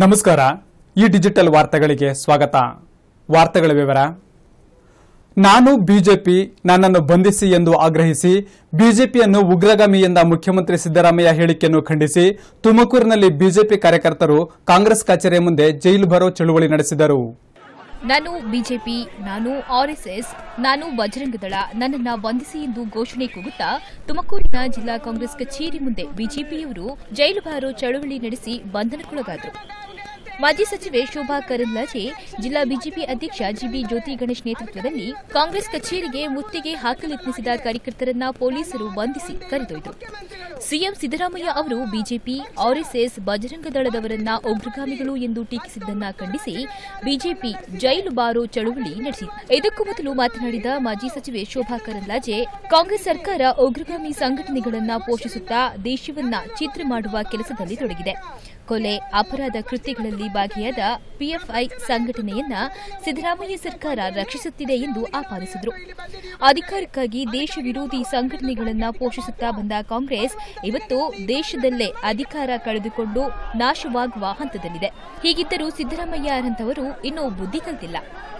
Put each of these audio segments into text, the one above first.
ನಮಸ್ಕಾರ. ಈ ಡಿಜಿಟಲ್ ವಾರ್ತೆಗಳಿಗೆ ಸ್ವಾಗತ. ವಾರ್ತೆಗಳ ವಿವರ. ನಾನು ಬಿಜೆಪಿ, ನನ್ನನ್ನು ಬಂಧಿಸಿ ಎಂದು ಆಗ್ರಹಿಸಿ ಬಿಜೆಪಿಯನ್ನು ಉಗ್ರಗಾಮಿ ಎಂದ ಮುಖ್ಯಮಂತ್ರಿ ಸಿದ್ದರಾಮಯ್ಯ ಹೇಳಿಕೆಯನ್ನು ಖಂಡಿಸಿ ತುಮಕೂರಿನಲ್ಲಿ ಬಿಜೆಪಿ ಕಾರ್ಯಕರ್ತರು ಕಾಂಗ್ರೆಸ್ ಕಚೇರಿ ಮುಂದೆ ಜೈಲು ಬರೋ ಚಳುವಳಿ ನಡೆಸಿದರು. ನಾನು ಬಿಜೆಪಿ, ನಾನು ಆರ್ಎಸ್ಎಸ್, ನಾನು ಬಜರಂಗದಳ, ನನ್ನನ್ನು ಬಂಧಿಸಿ ಎಂದು ಘೋಷಣೆ ಕೂಗುತ್ತಾ ತುಮಕೂರಿನ ಜಿಲ್ಲಾ ಕಾಂಗ್ರೆಸ್ ಕಚೇರಿ ಮುಂದೆ ಬಿಜೆಪಿಯವರು ಜೈಲು ಬಾರೋ ಚಳವಳಿ ನಡೆಸಿ ಬಂಧನಕ್ಕೊಳಗಾದರು. ಮಾಜಿ ಸಚಿವೆ ಶೋಭಾ ಕರಂದ್ಲಾಜೆ, ಜಿಲ್ಲಾ ಬಿಜೆಪಿ ಅಧ್ಯಕ್ಷ ಜಿಬಿ ಜ್ಯೋತಿ ಗಣೇಶ್ ನೇತೃತ್ವದಲ್ಲಿ ಕಾಂಗ್ರೆಸ್ ಕಚೇರಿಗೆ ಮುತ್ತಿಗೆ ಹಾಕಲೆತ್ನಿಸಿದ ಕಾರ್ಯಕರ್ತರನ್ನ ಪೊಲೀಸರು ಬಂಧಿಸಿ ಕರೆದೊಯ್ದರು. ಸಿಎಂ ಸಿದ್ದರಾಮಯ್ಯ ಅವರು ಬಿಜೆಪಿ, ಆರ್ಎಸ್ಎಸ್, ಬಜರಂಗದಳದವರನ್ನ ಉಗ್ರಗಾಮಿಗಳು ಎಂದು ಟೀಕಿಸಿದ್ದನ್ನ ಖಂಡಿಸಿ ಬಿಜೆಪಿ ಜೈಲು ಬಾರೋ ಚಳವಳಿ ನಡೆಸಿತು. ಇದಕ್ಕೂ ಮೊದಲು ಮಾತನಾಡಿದ ಮಾಜಿ ಸಚಿವೆ ಶೋಭಾ ಕರಂದ್ಲಾಜೆ, ಕಾಂಗ್ರೆಸ್ ಸರ್ಕಾರ ಉಗ್ರಗಾಮಿ ಸಂಘಟನೆಗಳನ್ನ ಪೋಷಿಸುತ್ತಾ ದೇಶವನ್ನ ಛಿದ್ರ ಮಾಡುವ ಕೆಲಸದಲ್ಲಿ ತೊಡಗಿದೆ. ಕೊಲೆ, ಅಪರಾಧ ಕೃತ್ಯಗಳಲ್ಲಿ ಭಾಗಿಯಾದ ಪಿಎಫ್ಐ ಸಂಘಟನೆಯನ್ನ ಸಿದ್ದರಾಮಯ್ಯ ಸರ್ಕಾರ ರಕ್ಷಿಸುತ್ತಿದೆ ಎಂದು ಆಪಾದಿಸಿದರು. ಅಧಿಕಾರಕ್ಕಾಗಿ ದೇಶ ವಿರೋಧಿ ಸಂಘಟನೆಗಳನ್ನು ಪೋಷಿಸುತ್ತಾ ಬಂದ ಕಾಂಗ್ರೆಸ್ ಇವತ್ತು ದೇಶದಲ್ಲೇ ಅಧಿಕಾರ ಕಳೆದುಕೊಂಡು ನಾಶವಾಗುವ ಹಂತದಲ್ಲಿದೆ. ಹೀಗಿದ್ದರೂ ಸಿದ್ದರಾಮಯ್ಯ ಅರಂತವರು ಇನ್ನೂ ಬುದ್ಧಿ ಕಲಿತಿಲ್ಲ.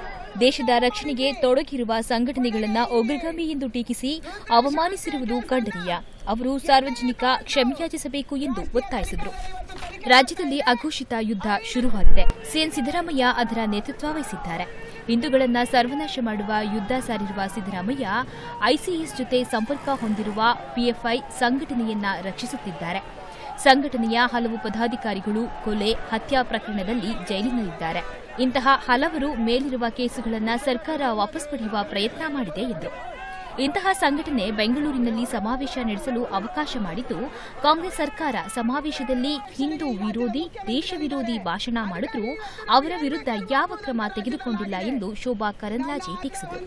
ದೇಶದ ರಕ್ಷಣೆಗೆ ತೊಡಗಿರುವ ಸಂಘಟನೆಗಳನ್ನು ಉಗ್ರಗಾಮಿ ಎಂದು ಟೀಕಿಸಿ ಅವಮಾನಿಸಿರುವುದು ಖಂಡನೀಯ. ಅವರು ಸಾರ್ವಜನಿಕ ಕ್ಷಮೆಯಾಚಿಸಬೇಕು ಎಂದು ಒತ್ತಾಯಿಸಿದರು. ರಾಜ್ಯದಲ್ಲಿ ಅಘೋಷಿತ ಯುದ್ಧ ಶುರುವಾಗಿದೆ. ಸಿಎಂ ಸಿದ್ದರಾಮಯ್ಯ ಅದರ ನೇತೃತ್ವ ವಹಿಸಿದ್ದಾರೆ. ಹಿಂದೂಗಳನ್ನು ಸರ್ವನಾಶ ಮಾಡುವ ಯುದ್ಧ ಸಾರಿರುವ ಸಿದ್ದರಾಮಯ್ಯ ಐಸಿಸ್ ಜೊತೆ ಸಂಪರ್ಕ ಹೊಂದಿರುವ ಪಿಎಫ್ಐ ಸಂಘಟನೆಯನ್ನ ರಕ್ಷಿಸುತ್ತಿದ್ದಾರೆ. ಸಂಘಟನೆಯ ಹಲವು ಪದಾಧಿಕಾರಿಗಳು ಕೊಲೆ, ಹತ್ಯಾ ಪ್ರಕರಣದಲ್ಲಿ ಜೈಲಿನಲ್ಲಿದ್ದಾರೆ. ಇಂತಹ ಹಲವರು ಮೇಲಿರುವ ಕೇಸುಗಳನ್ನು ಸರ್ಕಾರ ವಾಪಸ್ ಪಡೆಯುವ ಪ್ರಯತ್ನ ಮಾಡಿದೆ ಎಂದರು. ಇಂತಹ ಸಂಘಟನೆ ಬೆಂಗಳೂರಿನಲ್ಲಿ ಸಮಾವೇಶ ನಡೆಸಲು ಅವಕಾಶ ಮಾಡಿದ್ದು, ಕಾಂಗ್ರೆಸ್ ಸರ್ಕಾರ ಸಮಾವೇಶದಲ್ಲಿ ಹಿಂದೂ ವಿರೋಧಿ, ದೇಶ ವಿರೋಧಿ ಭಾಷಣ ಮಾಡಿದ್ರೂ ಅವರ ವಿರುದ್ಧ ಯಾವ ಕ್ರಮ ತೆಗೆದುಕೊಂಡಿಲ್ಲ ಎಂದು ಶೋಭಾ ಕರಂದ್ಲಾಜೆ ಟೀಕಿಸಿದರು.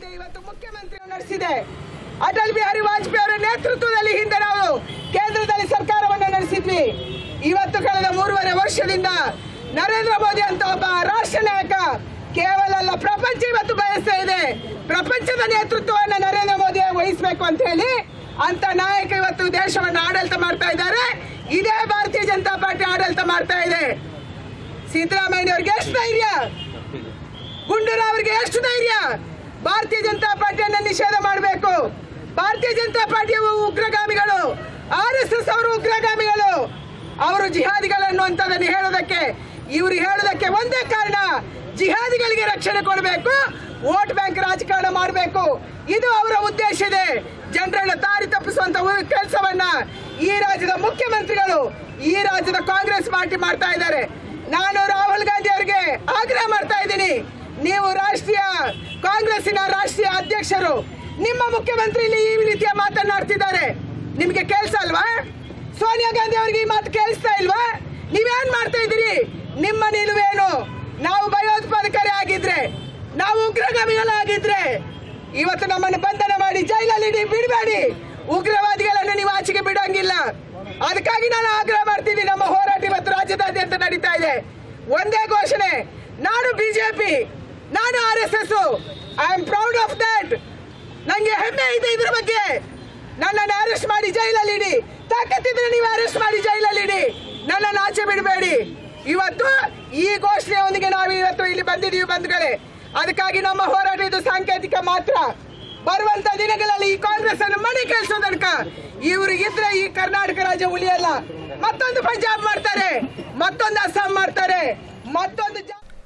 ಅಟಲ್ ಬಿಹಾರಿ ವಾಜಪೇಯಿ ಅವರ ನೇತೃತ್ವದಲ್ಲಿ ಹಿಂದೆ ನಾವು ಕೇಂದ್ರದಲ್ಲಿ ಸರ್ಕಾರವನ್ನು ನಡೆಸಿದ್ವಿ. ಇವತ್ತು ಕಳೆದ 3.5 ವರ್ಷದಿಂದ ನರೇಂದ್ರ ಮೋದಿ ಅಂತ ಒಬ್ಬ ರಾಷ್ಟ್ರ ನಾಯಕ ಕೇವಲ ಅಲ್ಲ, ಪ್ರಪಂಚ ಇವತ್ತು ಬಯಸ್ತಾ ಇದೆ. ಪ್ರಪಂಚದ ನೇತೃತ್ವವನ್ನು ನರೇಂದ್ರ ಮೋದಿ ವಹಿಸಬೇಕು ಅಂತ ಹೇಳಿ ಅಂತ ನಾಯಕ ಇವತ್ತು ದೇಶವನ್ನು ಆಡಳಿತ ಮಾಡ್ತಾ ಇದ್ದಾರೆ. ಇದೇ ಭಾರತೀಯ ಜನತಾ ಪಾರ್ಟಿ ಆಡಳಿತ ಮಾಡ್ತಾ ಇದೆ. ಸಿದ್ದರಾಮಯ್ಯ ಅವರಿಗೆ ಎಷ್ಟು ಧೈರ್ಯ, ಗುಂಡೂರಾವ್ ಅವರಿಗೆ ಎಷ್ಟು ಧೈರ್ಯ ಭಾರತೀಯ ಜನತಾ ಪಾರ್ಟಿಯನ್ನು ನಿಷೇಧ ಮಾಡಬೇಕು. ಭಾರತೀಯ ಜನತಾ ಪಾರ್ಟಿಯ ಉಗ್ರಗಾಮಿಗಳು, ಆರ್ಎಸ್ಎಸ್ ಅವರು ಉಗ್ರಗಾಮಿಗಳು, ಅವರು ಜಿಹಾದಿಗಳನ್ನು ಅಂತದನ್ನು ಹೇಳೋದಕ್ಕೆ, ಇವರು ಹೇಳೋದಕ್ಕೆ ಒಂದೇ ಕಾರಣ, ಜಿಹಾದಿಗಳಿಗೆ ರಕ್ಷಣೆ ಕೊಡಬೇಕು, ವೋಟ್ ಬ್ಯಾಂಕ್ ರಾಜಕಾರಣ ಮಾಡಬೇಕು. ಇದು ಅವರ ಉದ್ದೇಶ ಇದೆ. ಜನರನ್ನು ದಾರಿ ತಪ್ಪಿಸುವಂತ ಕೆಲಸವನ್ನ ಈ ರಾಜ್ಯದ ಮುಖ್ಯಮಂತ್ರಿಗಳು, ಈ ರಾಜ್ಯದ ಕಾಂಗ್ರೆಸ್ ಪಾರ್ಟಿ ಮಾಡ್ತಾ ಇದ್ದಾರೆ. ನಾನು ರಾಹುಲ್ ಗಾಂಧಿ ಅವರಿಗೆ ಆಗ್ರಹ ಮಾಡ್ತಾ ಇದ್ದೀನಿ, ನೀವು ಕಾಂಗ್ರೆಸ್ಸಿನ ರಾಷ್ಟ್ರೀಯ ಅಧ್ಯಕ್ಷರು, ನಿಮ್ಮ ಮುಖ್ಯಮಂತ್ರಿ ಈ ರೀತಿಯ ಮಾತನಾಡ್ತಿದ್ದಾರೆ, ನಿಮಗೆ ಕೇಳಿಸ ಅಲ್ವಾ? ಸೋನಿಯಾ ಗಾಂಧಿ ಅವರಿಗೆ ಈ ಮಾತು ಕೇಳಿಸ್ತಾ ಇಲ್ವಾ? ನೀವೇನ್ ಮಾಡ್ತಾ ಇದ್ದೀರಿ? ನಿಮ್ಮ ನಿಲುವೇನು? ನಾವು ಭಯೋತ್ಪಾದಕರೇ ಆಗಿದ್ರೆ, ನಾವು ಉಗ್ರಗಾಮಿಗಳಾಗಿದ್ರೆ ಇವತ್ತು ನಮ್ಮನ್ನು ಬಂಧನ ಮಾಡಿ ಜೈಲಲ್ಲಿ ಬಿಡಬೇಡಿ. ಉಗ್ರವಾದಿಗಳನ್ನು ನೀವು ಆಚೆಗೆ ಬಿಡೋಂಗಿಲ್ಲ. ಅದಕ್ಕಾಗಿ ನಾನು ಆಗ್ರಹ ಮಾಡ್ತೀನಿ. ನಮ್ಮ ಹೋರಾಟ ಇವತ್ತು ರಾಜ್ಯದಾದ್ಯಂತ ನಡೀತಾ ಇದೆ. ಒಂದೇ ಘೋಷಣೆ, ನಾನು ಬಿಜೆಪಿ, ನಾನು RSS, I am proud of that. ನಂಗೆ ಹೆಮ್ಮೆ ಇದೆ ಇದ್ರ ಬಗ್ಗೆ. ನನ್ನನ್ನು ಅರೆಸ್ಟ್ ಮಾಡಿ ಜೈಲಲ್ಲಿ ಇಡಿ, ತಾಕತ್ತಿದ್ರೆ ನೀವು ಅರೆಸ್ಟ್ ಮಾಡಿ ಜೈಲಲ್ಲಿ ಇಡಿ, ನನ್ನನ್ನು ಆಚೆ ಬಿಡಬೇಡಿ. ಇವತ್ತು ಈ ಘೋಷಣೆಯೊಂದಿಗೆ ನಾವು ಇವತ್ತು ಇಲ್ಲಿ ಬಂದಿದ್ದೀವಿ ಬಂಧುಗಳೇ. ಅದಕ್ಕಾಗಿ ನಮ್ಮ ಹೋರಾಟ ಇದು ಸಾಂಕೇತಿಕ ಮಾತ್ರ. ಬರುವಂತ ದಿನಗಳಲ್ಲಿ ಈ ಕಾಂಗ್ರೆಸ್ ಅನ್ನು ಮನೆ ಕೆಲಸೋದಕ್ಕ ಇವರು ಇದ್ರೆ ಈ ಕರ್ನಾಟಕ ರಾಜ್ಯ ಉಳಿಯಲ್ಲ. ಮತ್ತೊಂದು ಪಂಜಾಬ್ ಮಾಡ್ತಾರೆ, ಮತ್ತೊಂದು ಅಸ್ಸಾಂ ಮಾಡ್ತಾರೆ, ಮತ್ತೊಂದು.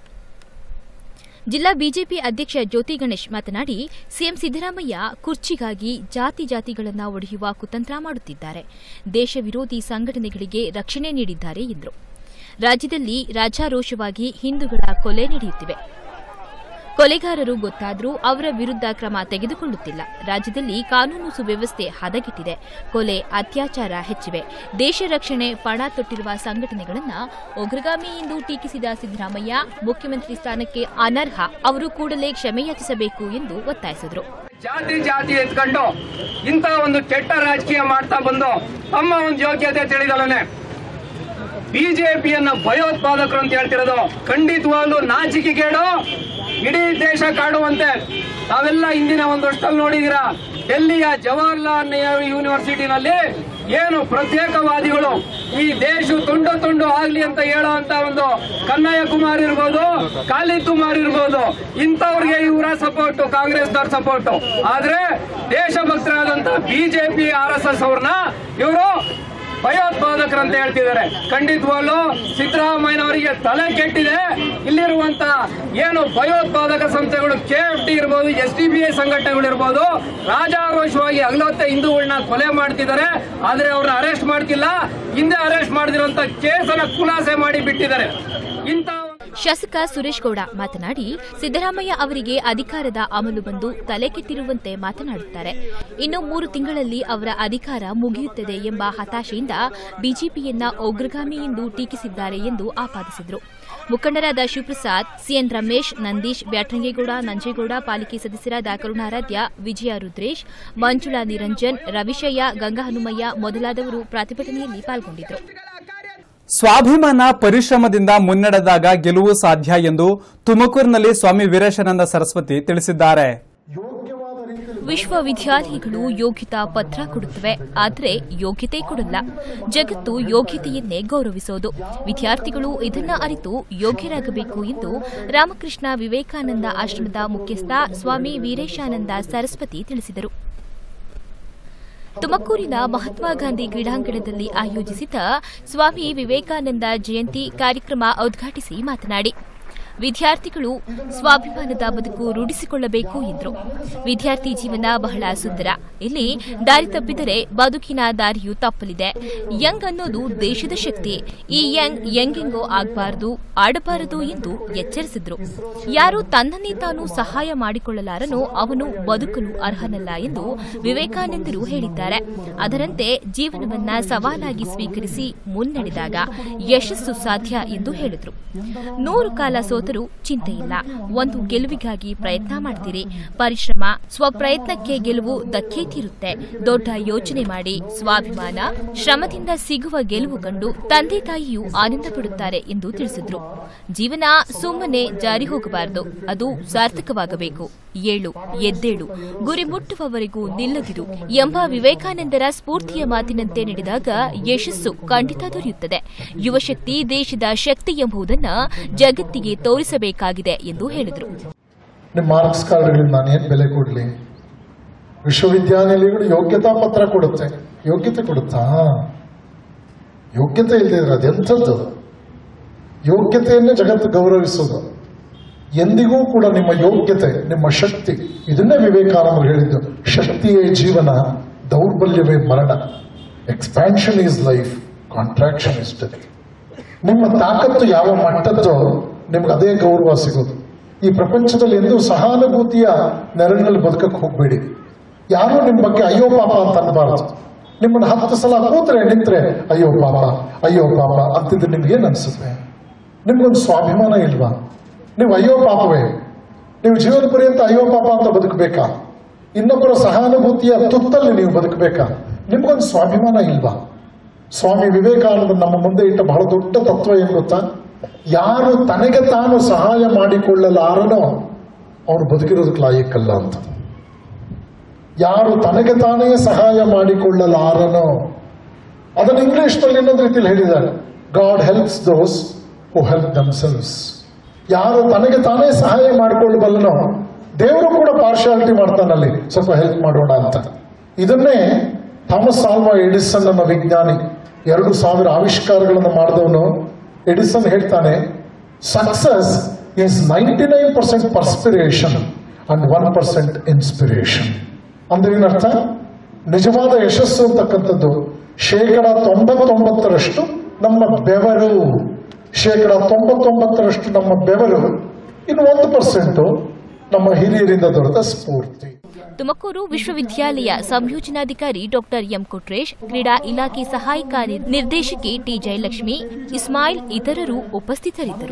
ಜಿಲ್ಲಾ ಬಿಜೆಪಿ ಅಧ್ಯಕ್ಷ ಜ್ಯೋತಿ ಗಣೇಶ್ ಮಾತನಾಡಿ, ಸಿಎಂ ಸಿದ್ದರಾಮಯ್ಯ ಕುರ್ಚಿಗಾಗಿ ಜಾತಿಗಳನ್ನು ಒಡೆಯುವ ಕುತಂತ್ರ ಮಾಡುತ್ತಿದ್ದಾರೆ. ದೇಶ ವಿರೋಧಿ ಸಂಘಟನೆಗಳಿಗೆ ರಕ್ಷಣೆ ನೀಡಿದ್ದಾರೆ ಎಂದರು. ರಾಜ್ಯದಲ್ಲಿ ರಾಜಾರೋಷವಾಗಿ ಹಿಂದೂಗಳ ಕೊಲೆ ನಡೆಯುತ್ತಿವೆ. ಕೊಲೆಗಾರರು ಗೊತ್ತಾದರೂ ಅವರ ವಿರುದ್ಧ ಕ್ರಮ ತೆಗೆದುಕೊಳ್ಳುತ್ತಿಲ್ಲ. ರಾಜ್ಯದಲ್ಲಿ ಕಾನೂನು ಸುವ್ಯವಸ್ಥೆ ಹದಗೆಟ್ಟಿದೆ. ಕೊಲೆ, ಅತ್ಯಾಚಾರ ಹೆಚ್ಚಿವೆ. ದೇಶ ರಕ್ಷಣೆ ಪಣ ತೊಟ್ಟಿರುವ ಸಂಘಟನೆಗಳನ್ನು ಉಗ್ರಗಾಮಿ ಎಂದು ಟೀಕಿಸಿದ ಸಿದ್ದರಾಮಯ್ಯ ಮುಖ್ಯಮಂತ್ರಿ ಸ್ಥಾನಕ್ಕೆ ಅನರ್ಹ. ಅವರು ಕೂಡಲೇ ಕ್ಷಮೆಯಾಚಿಸಬೇಕು ಎಂದು ಒತ್ತಾಯಿಸಿದರು. ಜಾತಿ ಎತ್ಕೊಂಡು ಇಂತಹ ಒಂದು ಕೆಟ್ಟ ರಾಜಕೀಯ ಮಾಡ್ತಾ ಬಂದು ತಮ್ಮ ಒಂದು ಯೋಗ್ಯತೆ ತಿಳಿದಲನೆ ಬಿಜೆಪಿಯನ್ನ ಭಯೋತ್ಪಾದಕರು ಅಂತ ಹೇಳ್ತಿರೋದು ಖಂಡಿತವಾಗ್ಲೂ ನಾಚಿಕೆಗೇಡು. ಇಡೀ ದೇಶ ಕಾಡುವಂತೆ ತಾವೆಲ್ಲ ಇಂದಿನ ಒಂದು ವರ್ಷದಲ್ಲಿ ನೋಡಿದೀರಾ. ಡೆಲ್ಲಿಯ ಜವಾಹರ್ಲಾಲ್ ನೆಹರು ಯೂನಿವರ್ಸಿಟಿನಲ್ಲಿ ಏನು ಪ್ರತ್ಯೇಕವಾದಿಗಳು ಈ ದೇಶ ತುಂಡು ತುಂಡು ಆಗ್ಲಿ ಅಂತ ಹೇಳುವಂತ ಒಂದು ಕನ್ನಯ್ಯ ಕುಮಾರ್ ಇರ್ಬೋದು, ಖಾಲಿದ್ ಕುಮಾರ್ ಇರ್ಬೋದು, ಇಂಥವ್ರಿಗೆ ಇವರ ಸಪೋರ್ಟ್, ಕಾಂಗ್ರೆಸ್ನವ್ರ ಸಪೋರ್ಟ್. ಆದ್ರೆ ದೇಶಭಕ್ತರಾದಂತ ಬಿಜೆಪಿ RSS ಅವ್ರನ್ನ ಇವರು ಭಯೋತ್ಪಾದಕರಂತ ಹೇಳ್ತಿದ್ದಾರೆ. ಖಂಡಿತವಾಗ್ಲೂ ಸಿದ್ದರಾಮಯ್ಯನವರಿಗೆ ತಲೆ ಕೆಟ್ಟಿದೆ. ಇಲ್ಲಿರುವಂತ ಏನು ಭಯೋತ್ಪಾದಕ ಸಂಸ್ಥೆಗಳು KFD ಇರ್ಬೋದು, SDPI ಸಂಘಟನೆಗಳು ಇರ್ಬೋದು, ರಾಜಾರೋಷವಾಗಿ ಹಗಲೊತ್ತೆ ಹಿಂದೂಗಳನ್ನ ಕೊಲೆ ಮಾಡ್ತಿದ್ದಾರೆ. ಆದ್ರೆ ಅವ್ರನ್ನ ಅರೆಸ್ಟ್ ಮಾಡ್ತಿಲ್ಲ. ಹಿಂದೆ ಅರೆಸ್ಟ್ ಮಾಡದಿರುವಂತ ಕೇಸನ್ನ ಖುಲಾಸೆ ಮಾಡಿ ಬಿಟ್ಟಿದ್ದಾರೆ. ಇಂಥ ಶಾಸಕ ಸುರೇಶ್ ಗೌಡ ಮಾತನಾಡಿ, ಸಿದ್ದರಾಮಯ್ಯ ಅವರಿಗೆ ಅಧಿಕಾರದ ಅಮಲು ಬಂದು ತಲೆ ಕೆಟ್ಟಿರುವಂತೆ ಮಾತನಾಡುತ್ತಾರೆ. ಇನ್ನು 3 ತಿಂಗಳಲ್ಲಿ ಅವರ ಅಧಿಕಾರ ಮುಗಿಯುತ್ತದೆ ಎಂಬ ಹತಾಶೆಯಿಂದ ಬಿಜೆಪಿಯನ್ನ ಉಗ್ರಗಾಮಿ ಎಂದು ಟೀಕಿಸಿದ್ದಾರೆ ಎಂದು ಆಪಾದಿಸಿದರು. ಮುಖಂಡರಾದ ಶಿವಪ್ರಸಾದ್, ಸಿಎನ್ ರಮೇಶ್, ನಂದೀಶ್, ಬ್ಯಾಟ್ರಂಗೇಗೌಡ, ನಂಜೇಗೌಡ, ಪಾಲಿಕೆ ಸದಸ್ಯರಾದ ಕರುಣಾರಾಧ್ಯ, ವಿಜಯ ರುದ್ರೇಶ್, ಮಂಜುಳಾ ನಿರಂಜನ್, ರವಿಶಯ್ಯ, ಗಂಗಾಹನುಮಯ್ಯ ಮೊದಲಾದವರು ಪ್ರತಿಭಟನೆಯಲ್ಲಿ ಪಾಲ್ಗೊಂಡಿದ್ದರು. ಸ್ವಾಭಿಮಾನ ಪರಿಶ್ರಮದಿಂದ ಮುನ್ನಡೆದಾಗ ಗೆಲುವು ಸಾಧ್ಯ ಎಂದು ತುಮಕೂರಿನಲ್ಲಿ ಸ್ವಾಮಿ ವೀರೇಶಾನಂದ ಸರಸ್ವತಿ ತಿಳಿಸಿದ್ದಾರೆ. ವಿಶ್ವವಿದ್ಯಾಲಯಗಳು ಯೋಗ್ಯತಾ ಪತ್ರ ಕೊಡುತ್ತವೆ, ಆದರೆ ಯೋಗ್ಯತೆ ಕೊಡಲ್ಲ. ಜಗತ್ತು ಯೋಗ್ಯತೆಯನ್ನೇ ಗೌರವಿಸೋದು. ವಿದ್ಯಾರ್ಥಿಗಳು ಇದನ್ನ ಅರಿತು ಯೋಗ್ಯರಾಗಬೇಕು ಎಂದು ರಾಮಕೃಷ್ಣ ವಿವೇಕಾನಂದ ಆಶ್ರಮದ ಮುಖ್ಯಸ್ಥ ಸ್ವಾಮಿ ವೀರೇಶಾನಂದ ಸರಸ್ವತಿ ತಿಳಿಸಿದರು. ತುಮಕೂರಿನ ಮಹಾತ್ಮ ಗಾಂಧಿ ಕ್ರೀಡಾಂಗಣದಲ್ಲಿ ಆಯೋಜಿಸಿದ್ದ ಸ್ವಾಮಿ ವಿವೇಕಾನಂದ ಜಯಂತಿ ಕಾರ್ಯಕ್ರಮ ಉದ್ಘಾಟಿಸಿ ಮಾತನಾಡಿ, ವಿದ್ಯಾರ್ಥಿಗಳು ಸ್ವಾಭಿಮಾನದ ಬದುಕು ರೂಢಿಸಿಕೊಳ್ಳಬೇಕು ಎಂದರು. ವಿದ್ಯಾರ್ಥಿ ಜೀವನ ಬಹಳ ಸುಂದರ. ಇಲ್ಲಿ ದಾರಿ ತಪ್ಪಿದರೆ ಬದುಕಿನ ದಾರಿಯೂ ತಪ್ಪಲಿದೆ. ಯಂಗ್ ಅನ್ನೋದು ದೇಶದ ಶಕ್ತಿ. ಈ ಯಂಗೆಂಗೋ ಆಗಬಾರದು, ಆಡಬಾರದು ಎಂದು ಎಚ್ಚರಿಸಿದ್ರು. ಯಾರು ತನ್ನನ್ನೇ ತಾನು ಸಹಾಯ ಮಾಡಿಕೊಳ್ಳಲಾರನೋ ಅವನು ಬದುಕಲು ಅರ್ಹನಲ್ಲ ಎಂದು ವಿವೇಕಾನಂದರು ಹೇಳಿದ್ದಾರೆ. ಅದರಂತೆ ಜೀವನವನ್ನ ಸವಾಲಾಗಿ ಸ್ವೀಕರಿಸಿ ಮುನ್ನಡೆದಾಗ ಯಶಸ್ಸು ಸಾಧ್ಯ ಎಂದು ಹೇಳಿದರು. 100 ಕಾಲ ಸೋತರೂ ಚಿಂತೆಯಿಲ್ಲ. ಒಂದು ಗೆಲುವಿಗಾಗಿ ಪ್ರಯತ್ನ ಮಾಡ್ತೀರಿ. ಪರಿಶ್ರಮ, ಸ್ವಪ್ರಯತ್ನಕ್ಕೆ ಗೆಲುವು ದಕ್ಕೇ ತೀರುತ್ತೆ. ದೊಡ್ಡ ಯೋಚನೆ ಮಾಡಿ ಸ್ವಾಭಿಮಾನ, ಶ್ರಮದಿಂದ ಸಿಗುವ ಗೆಲುವು ಕಂಡು ತಂದೆ ತಾಯಿಯೂ ಆನಂದ ಪಡುತ್ತಾರೆ ಎಂದು ತಿಳಿಸಿದ್ರು. ಜೀವನ ಸುಮ್ಮನೆ ಜಾರಿ ಹೋಗಬಾರದು, ಅದು ಸಾರ್ಥಕವಾಗಬೇಕು. ಏಳು, ಎದ್ದೇಳು, ಗುರಿ ಮುಟ್ಟುವವರೆಗೂ ನಿಲ್ಲದಿರು ಎಂಬ ವಿವೇಕಾನಂದರ ಸ್ಫೂರ್ತಿಯ ಮಾತಿನಂತೆ ನಡೆದಾಗ ಯಶಸ್ಸು ಖಂಡಿತ ದೊರೆಯುತ್ತದೆ. ಯುವಶಕ್ತಿ ದೇಶದ ಶಕ್ತಿ ಎಂಬುದನ್ನು ಜಗತ್ತಿಗೆ ತೋರಿಸಬೇಕಾಗಿದೆ ಎಂದು ಹೇಳಿದರು. ನಿಮ್ಮ ಮಾರ್ಕ್ಸ್ ಕಾರ್ಡ್ಗಳಿಗೆ ನಾನೇನು ಬೆಲೆ ಕೊಡಲಿ? ವಿಶ್ವವಿದ್ಯಾನಿಲಯಗಳು ಯೋಗ್ಯತಾ ಪತ್ರ ಕೊಡುತ್ತೆ. ಯೋಗ್ಯತೆ ಕೊಡುತ್ತಾ? ಯೋಗ್ಯತೆ ಇಲ್ಲದೆ ಅದೆಂಥದ್ದು? ಯೋಗ್ಯತೆಯನ್ನೇ ಜಗತ್ತು ಗೌರವಿಸೋದು. ಎಂದಿಗೂ ಕೂಡ ನಿಮ್ಮ ಯೋಗ್ಯತೆ, ನಿಮ್ಮ ಶಕ್ತಿ, ಇದನ್ನೇ ವಿವೇಕಾನಂದರು ಹೇಳಿದ್ದು. ಶಕ್ತಿಯೇ ಜೀವನ, ದೌರ್ಬಲ್ಯವೇ ಮರಣ. Expansion is life, contraction is death. ನಿಮ್ಮ ತಾಕತ್ತು ಯಾವ ಮಟ್ಟದ್ದೋ ನಿಮ್ಗೆ ಅದೇ ಗೌರವ ಸಿಗೋದು. ಈ ಪ್ರಪಂಚದಲ್ಲಿ ಎಂದೂ ಸಹಾನುಭೂತಿಯ ನೆರಳಿನಲ್ಲಿ ಬದುಕಕ್ಕೆ ಹೋಗಬೇಡಿ. ಯಾರೂ ನಿಮ್ಮ ಬಗ್ಗೆ ಅಯ್ಯೋ ಪಾಪ ಅಂತ ಅನ್ನಬಾರದು. ನಿಮ್ಮನ್ನು 10 ಸಲ ಕೂತ್ರೆ ನಿಂತ್ರೆ ಅಯ್ಯೋ ಪಾಪ ಅಂತಿದ್ರೆ ನಿಮ್ಗೇನು ಅನ್ಸುತ್ತೆ? ನಿಮ್ಗೊಂದು ಸ್ವಾಭಿಮಾನ ಇಲ್ವಾ? ನೀವು ಅಯ್ಯೋ ಪಾಪವೇ. ನೀವು ಜೀವನ ಪರ್ಯಂತ ಅಯ್ಯೋ ಪಾಪ ಅಂತ ಬದುಕಬೇಕಾ? ಇನ್ನೊಬ್ಬರ ಸಹಾನುಭೂತಿಯ ತುತ್ತಲ್ಲಿ ನೀವು ಬದುಕಬೇಕಾ? ನಿಮ್ಗೊಂದು ಸ್ವಾಭಿಮಾನ ಇಲ್ವಾ? ಸ್ವಾಮಿ ವಿವೇಕಾನಂದ ನಮ್ಮ ಮುಂದೆ ಇಟ್ಟ ಬಹಳ ದೊಡ್ಡ ತತ್ವ ಏನು ಗೊತ್ತಾ? ಯಾರು ತನಗೆ ತಾನು ಸಹಾಯ ಮಾಡಿಕೊಳ್ಳಲಾರನೋ ಅವನು ಬದುಕಿರೋದಕ್ಕೆ ಲಾಯಕ್ಕಲ್ಲ ಅಂತ. ಯಾರು ತನಗೆ ತಾನೇ ಸಹಾಯ ಮಾಡಿಕೊಳ್ಳಲಾರನೋ, ಅದನ್ನು ಇಂಗ್ಲಿಷ್ನಲ್ಲಿ ಇನ್ನೊಂದು ರೀತಿಯಲ್ಲಿ ಹೇಳಿದ್ದಾರೆ, god helps those who help themselves. ಯಾರು ತನಗೆ ತಾನೇ ಸಹಾಯ ಮಾಡಿಕೊಳ್ಳಬಲ್ಲನೋ ದೇವರು ಕೂಡ ಪಾರ್ಶಾಲಿಟಿ ಮಾಡ್ತಾನಲ್ಲಿ, ಸ್ವಲ್ಪ ಹೆಲ್ಪ್ ಮಾಡೋಣ ಅಂತ. ಇದನ್ನೇ ಥಾಮಸ್ ಆಲ್ವಾ ಎಡಿಸನ್ ಅನ್ನೋ ವಿಜ್ಞಾನಿ 2000 ಆವಿಷ್ಕಾರಗಳನ್ನು ಮಾಡಿದವನು ಎಡಿಸನ್ ಹೇಳ್ತಾನೆ, success is 99% perspiration and 1% inspiration. ಅಂದ್ರೆ ಏನರ್ಥ? ನಿಜವಾದ ಯಶಸ್ಸು ಅಂತಕ್ಕಂಥದ್ದು 99% ನಮ್ಮ ಬೆವರು, 99% ನಮ್ಮ ಬೆವರು, ಇನ್ನು 1% ನಮ್ಮ ಹಿರಿಯರಿಂದ ದೊರೆತ ಸ್ಫೂರ್ತಿ. ತುಮಕೂರು ವಿಶ್ವವಿದ್ಯಾಲಯ ಸಂಯೋಜನಾಧಿಕಾರಿ ಡಾಕ್ಟರ್ ಎಂ ಕೊಟ್ರೇಶ್, ಕ್ರೀಡಾ ಇಲಾಖೆ ಸಹಾಯಕ ನಿರ್ದೇಶಕಿ ಟಿ ಜಯಲಕ್ಷ್ಮಿ, ಇಸ್ಮಾಯಿಲ್ ಇತರರು ಉಪಸ್ಥಿತರಿದ್ದರು.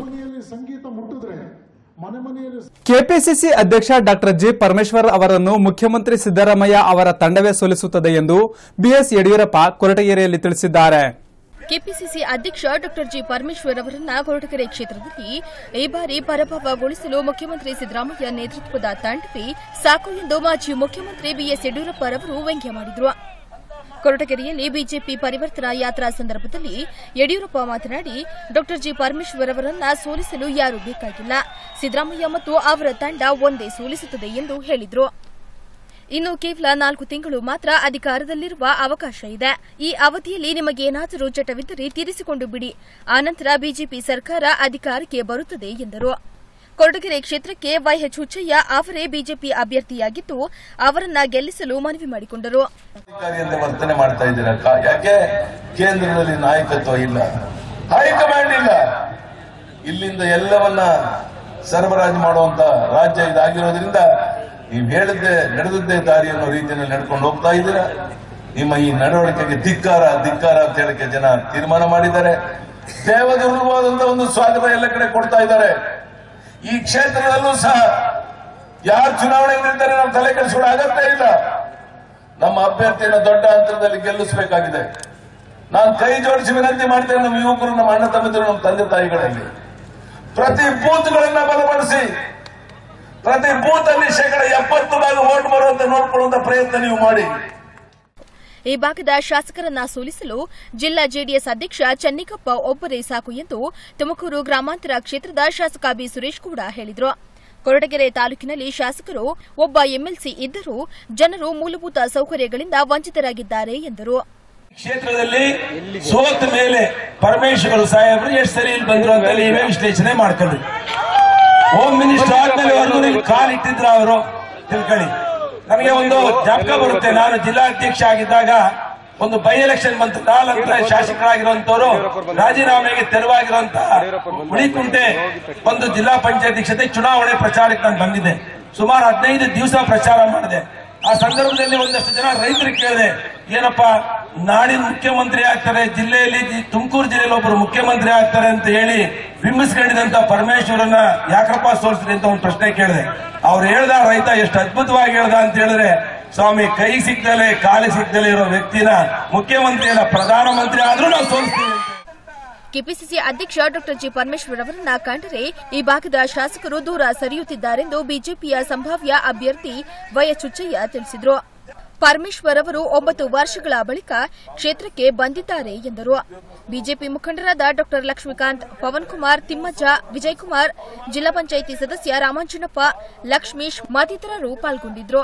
ಕೆಪಿಸಿಸಿ ಅಧ್ಯಕ್ಷ ಡಾಕ್ಟರ್ ಜಿ ಪರಮೇಶ್ವರ್ ಅವರನ್ನು ಮುಖ್ಯಮಂತ್ರಿ ಸಿದ್ದರಾಮಯ್ಯ ಅವರ ತಂಡವೇ ಸೋಲಿಸುತ್ತದೆ ಎಂದು ಬಿಎಸ್ ಯಡಿಯೂರಪ್ಪ ಕೊರಟಗೆರೆಯಲ್ಲಿ ತಿಳಿಸಿದ್ದಾರೆ. ಕೆಪಿಸಿಸಿ ಅಧ್ಯಕ್ಷ ಡಾಕ್ಟರ್ ಜಿ ಪರಮೇಶ್ವರ್ ಅವರನ್ನ ಕೊರಟಗೆರೆ ಕ್ಷೇತ್ರದಲ್ಲಿ ಈ ಬಾರಿ ಪರಾಭವಗೊಳಿಸಲು ಮುಖ್ಯಮಂತ್ರಿ ಸಿದ್ದರಾಮಯ್ಯ ನೇತೃತ್ವದ ತಂಡವೇ ಸಾಕು ಎಂದು ಮಾಜಿ ಮುಖ್ಯಮಂತ್ರಿ ಬಿಎಸ್ ಯಡಿಯೂರಪ್ಪ ಅವರು ವ್ಯಂಗ್ಯ ಮಾಡಿದರು. ಕೊರಟಗೆರೆಯಲ್ಲಿ ಬಿಜೆಪಿ ಪರಿವರ್ತನಾ ಯಾತ್ರಾ ಸಂದರ್ಭದಲ್ಲಿ ಯಡಿಯೂರಪ್ಪ ಮಾತನಾಡಿ ಡಾಕ್ಟರ್ ಜಿ ಪರಮೇಶ್ವರ್ ಅವರನ್ನ ಸೋಲಿಸಲು ಯಾರೂ ಬೇಕಾಗಿಲ್ಲ, ಸಿದ್ದರಾಮಯ್ಯ ಮತ್ತು ಅವರ ತಂಡ ಒಂದೇ ಸೋಲಿಸುತ್ತದೆ ಎಂದು ಹೇಳಿದರು. ಇನ್ನು ಕೇವಲ 4 ತಿಂಗಳು ಮಾತ್ರ ಅಧಿಕಾರದಲ್ಲಿರುವ ಅವಕಾಶ ಇದೆ. ಈ ಅವಧಿಯಲ್ಲಿ ನಿಮಗೇನಾದರೂ ಚಟವಿದ್ದರೆ ತೀರಿಸಿಕೊಂಡು ಬಿಡಿ, ಆನಂತರ ಬಿಜೆಪಿ ಸರ್ಕಾರ ಅಧಿಕಾರಕ್ಕೆ ಬರುತ್ತದೆ ಎಂದರು. ಕೊರಟಗೆರೆ ಕ್ಷೇತ್ರಕ್ಕೆ ವೈಎಚ್ ಹುಚ್ಚಯ್ಯ ಅವರೇ ಬಿಜೆಪಿ ಅಭ್ಯರ್ಥಿಯಾಗಿದ್ದು ಅವರನ್ನ ಗೆಲ್ಲಿಸಲು ಮನವಿ ಮಾಡಿಕೊಂಡರು. ವರ್ತನೆ ಮಾಡ್ತಾ ಇದ್ದೀರಾ? ಯಾಕೆ ಕೇಂದ್ರದಲ್ಲಿ ನಾಯಕತ್ವ ಇಲ್ಲ, ಹೈಕಮಾಂಡ್ ಇಲ್ಲ, ಇಲ್ಲಿಂದ ಎಲ್ಲವನ್ನ ಸರಬರಾಜು ಮಾಡುವಂತ ರಾಜ್ಯ ಇದಾಗಿರೋದ್ರಿಂದ ನೀವು ಹೇಳಿದ್ದೆ ನಡೆದದ್ದೇ ದಾರಿ ಅನ್ನೋ ರೀತಿಯಲ್ಲಿ ನಡ್ಕೊಂಡು ಹೋಗ್ತಾ ಇದ್ದೀರಾ. ನಿಮ್ಮ ಈ ನಡವಳಿಕೆಗೆ ಧಿಕ್ಕಾರ ಅಂತ ಹೇಳಕ್ಕೆ ಜನ ತೀರ್ಮಾನ ಮಾಡಿದ್ದಾರೆ. ದೇವದುರ್ಗವಾದಂತ ಒಂದು ಸ್ವಾಗತ ಎಲ್ಲ ಕಡೆ ಕೊಡ್ತಾ ಇದ್ದಾರೆ. ಈ ಕ್ಷೇತ್ರದಲ್ಲೂ ಸಹ ಯಾರು ಚುನಾವಣೆ ನಿಂತರೆ ನಾವು ತಲೆ ಕೆಡಿಸ್ಕೊಳ್ಳೋ ಅಗತ್ಯ ಇಲ್ಲ. ನಮ್ಮ ಅಭ್ಯರ್ಥಿಯನ್ನು ದೊಡ್ಡ ಅಂತರದಲ್ಲಿ ಗೆಲ್ಲಿಸಬೇಕಾಗಿದೆ. ನಾನು ಕೈ ಜೋಡಿಸಿ ವಿನಂತಿ ಮಾಡ್ತೇನೆ ನಮ್ಮ ಯುವಕರು, ನಮ್ಮ ಅಣ್ಣ ತಮ್ಮಂದಿರು, ನಮ್ಮ ತಂದೆ ತಾಯಿಗಳಲ್ಲಿ ಪ್ರತಿ ಬೂತ್ಗಳನ್ನ ಬಲಪಡಿಸಿ ಪ್ರತಿ ಬೂತ್ ಅಲ್ಲಿ 70% ವೋಟ್ ಬರುವಂತೆ ನೋಡಿಕೊಳ್ಳುವಂತ ಪ್ರಯತ್ನ ನೀವು ಮಾಡಿ. ಈ ಭಾಗದ ಶಾಸಕರನ್ನ ಸೋಲಿಸಲು ಜಿಲ್ಲಾ ಜೆಡಿಎಸ್ ಅಧ್ಯಕ್ಷ ಚೆನ್ನಿಕಪ್ಪ ಒಬ್ಬರೇ ಸಾಕು ಎಂದು ತುಮಕೂರು ಗ್ರಾಮಾಂತರ ಕ್ಷೇತ್ರದ ಶಾಸಕ ಬಿ ಸುರೇಶ್ ಕೂಡ ಹೇಳಿದರು. ಕೊರಟಗೆರೆ ತಾಲೂಕಿನಲ್ಲಿ ಶಾಸಕರು ಒಬ್ಬ ಎಂಎಲ್ಸಿ ಇದ್ದರೂ ಜನರು ಮೂಲಭೂತ ಸೌಕರ್ಯಗಳಿಂದ ವಂಚಿತರಾಗಿದ್ದಾರೆ ಎಂದರು. ಕ್ಷೇತ್ರದಲ್ಲಿ ಸೋತ ಮೇಲೆ ಪರಮೇಶ್ವರ್ ಸಾಹೇಬರು ಎಷ್ಟು ಸರಿ ಇಲ್ಲಿ ಬಂದ್ರು ಅಂತ ನೀವೇ ವಿಶ್ಲೇಷಣೆ ಮಾಡ್ಕೊಳ್ಳಿ. ಹೋಮ್ ಮಿನಿಸ್ಟರ್ ಆದ್ಮೇಲೆ ಕಾಲಿಟ್ಟಿದ್ರು ಅವರು, ತಿಳ್ಕೊಳ್ಳಿ. ನಮಗೆ ಒಂದು ಜ್ಞಾಪಕ ಬರುತ್ತೆ, ನಾನು ಜಿಲ್ಲಾಧ್ಯಕ್ಷ ಆಗಿದ್ದಾಗ ಒಂದು ಬೈ ಎಲೆಕ್ಷನ್ ಬಂತು. ನಾಲ್ಕು ಶಾಸಕರಾಗಿರುವಂತವರು ರಾಜೀನಾಮೆಗೆ ತೆರವಾಗಿರುವಂತಹ ಹುಳಿಕುಂಟೆ ಒಂದು ಜಿಲ್ಲಾ ಪಂಚಾಯತ್ ಚುನಾವಣೆ ಪ್ರಚಾರಕ್ಕೆ ನಾನು ಬಂದಿದ್ದೆ. ಸುಮಾರು 15 ದಿವಸ ಪ್ರಚಾರ ಮಾಡಿದೆ. ಆ ಸಂದರ್ಭದಲ್ಲಿ ಒಂದಷ್ಟು ಜನ ರೈತರಿಗೆ ಕೇಳಿದೆ, ಏನಪ್ಪಾ ನಾಡಿನ ಮುಖ್ಯಮಂತ್ರಿ ಆಗ್ತಾರೆ, ಜಿಲ್ಲೆಯಲ್ಲಿ ತುಮಕೂರು ಜಿಲ್ಲೆಯಲ್ಲಿ ಒಬ್ಬರು ಮುಖ್ಯಮಂತ್ರಿ ಆಗ್ತಾರೆ ಅಂತ ಹೇಳಿ ಬಿಂಬಿಸ್ಕೊಂಡಿದಂತ ಪರಮೇಶ್ವರನ್ನ ಯಾಕಪ್ಪ ಸೋಲಿಸ್ರಿ ಅಂತ ಒಂದು ಪ್ರಶ್ನೆ ಕೇಳಿದೆ. ಅವ್ರು ಹೇಳ್ದ ರೈತ ಎಷ್ಟು ಅದ್ಭುತವಾಗಿ ಹೇಳ್ದ ಅಂತ ಹೇಳಿದ್ರೆ, ಸ್ವಾಮಿ ಕೈ ಸಿಗ್ದಲೆ ಕಾಲಿ ಸಿಗ್ದಲೆ ಇರೋ ವ್ಯಕ್ತಿನ ಮುಖ್ಯಮಂತ್ರಿಯನ್ನ ಪ್ರಧಾನಮಂತ್ರಿ ಆದ್ರೂ ನಾವು ಸೋಲಿಸ್ತೀವಿ. ಕೆಪಿಸಿಸಿ ಅಧ್ಯಕ್ಷ ಡಾ ಜಿ ಪರಮೇಶ್ವರ್ ಅವರನ್ನ ಕಂಡರೆ ಈ ಭಾಗದ ಶಾಸಕರು ದೂರ ಸರಿಯುತ್ತಿದ್ದಾರೆಂದು ಬಿಜೆಪಿಯ ಸಂಭಾವ್ಯ ಅಭ್ಯರ್ಥಿ ವೈಎಚ್ ಹುಚ್ಚಯ್ಯ ತಿಳಿಸಿದರು. ಪರಮೇಶ್ವರ್ ಅವರು 9 ವರ್ಷಗಳ ಬಳಿಕ ಕ್ಷೇತ್ರಕ್ಕೆ ಬಂದಿದ್ದಾರೆ ಎಂದರು. ಬಿಜೆಪಿ ಮುಖಂಡರಾದ ಡಾ ಲಕ್ಷ್ಮೀಕಾಂತ್, ಪವನ್ ಕುಮಾರ್, ತಿಮ್ಮಜ್ಜ, ವಿಜಯಕುಮಾರ್, ಜಿಲ್ಲಾ ಪಂಚಾಯಿತಿ ಸದಸ್ಯ ರಾಮಾಂಜನಪ್ಪ, ಲಕ್ಷ್ಮೀಶ್ ಮತ್ತಿತರರು ಪಾಲ್ಗೊಂಡಿದ್ದರು.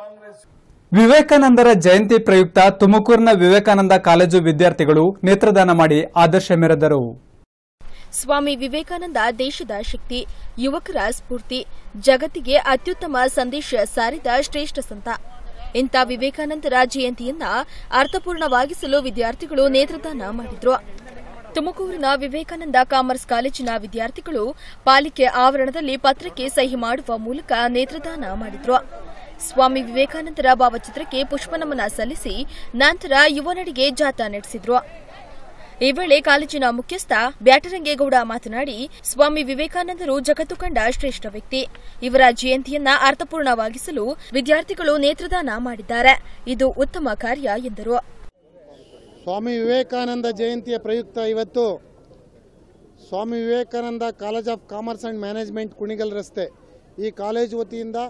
ವಿವೇಕಾನಂದರ ಜಯಂತಿ ಪ್ರಯುಕ್ತ ತುಮಕೂರಿನ ವಿವೇಕಾನಂದ ಕಾಲೇಜು ವಿದ್ಯಾರ್ಥಿಗಳು ನೇತ್ರದಾನ ಮಾಡಿ ಆದರ್ಶ ಮೆರೆದರು. ಸ್ವಾಮಿ ವಿವೇಕಾನಂದ ದೇಶದ ಶಕ್ತಿ, ಯುವಕರ ಸ್ಫೂರ್ತಿ, ಜಗತ್ತಿಗೆ ಅತ್ಯುತ್ತಮ ಸಂದೇಶ ಸಾರಿದ ಶ್ರೇಷ್ಠ ಸಂತ. ಇಂಥ ವಿವೇಕಾನಂದರ ಜಯಂತಿಯನ್ನ ಅರ್ಥಪೂರ್ಣವಾಗಿಸಲು ವಿದ್ಯಾರ್ಥಿಗಳು ನೇತ್ರದಾನ ಮಾಡಿದ್ರು. ತುಮಕೂರಿನ ವಿವೇಕಾನಂದ ಕಾಮರ್ಸ್ ಕಾಲೇಜಿನ ವಿದ್ಯಾರ್ಥಿಗಳು ಪಾಲಿಕೆ ಆವರಣದಲ್ಲಿ ಪತ್ರಕ್ಕೆ ಸಹಿ ಮಾಡುವ ಮೂಲಕ ನೇತ್ರದಾನ ಮಾಡಿದ್ರು. ಸ್ವಾಮಿ ವಿವೇಕಾನಂದರ ಭಾವಚಿತ್ರಕ್ಕೆ ಪುಷ್ಪನಮನ ಸಲ್ಲಿಸಿ ನಂತರ ಯುವ ನಡಿಗೆ ಜಾಥಾ ನಡೆಸಿದ್ರು. ಈ ವೇಳೆ ಕಾಲೇಜಿನ ಮುಖ್ಯಸ್ಥ ಬ್ಯಾಟರಂಗೇಗೌಡ ಮಾತನಾಡಿ, ಸ್ವಾಮಿ ವಿವೇಕಾನಂದರು ಜಗತ್ತು ಕಂಡ ಶ್ರೇಷ್ಠ ವ್ಯಕ್ತಿ. ಇವರ ಜಯಂತಿಯನ್ನ ಅರ್ಥಪೂರ್ಣವಾಗಿಸಲು ವಿದ್ಯಾರ್ಥಿಗಳು ನೇತ್ರದಾನ ಮಾಡಿದ್ದಾರೆ. ಇದು ಉತ್ತಮ ಕಾರ್ಯ ಎಂದರು. ಸ್ವಾಮಿ ವಿವೇಕಾನಂದ ಜಯಂತಿಯ ಪ್ರಯುಕ್ತ ಇವತ್ತು Swami Vivekananda college of commerce and management Kunigal ರಸ್ತೆ ಈ ಕಾಲೇಜು ವತಿಯಿಂದ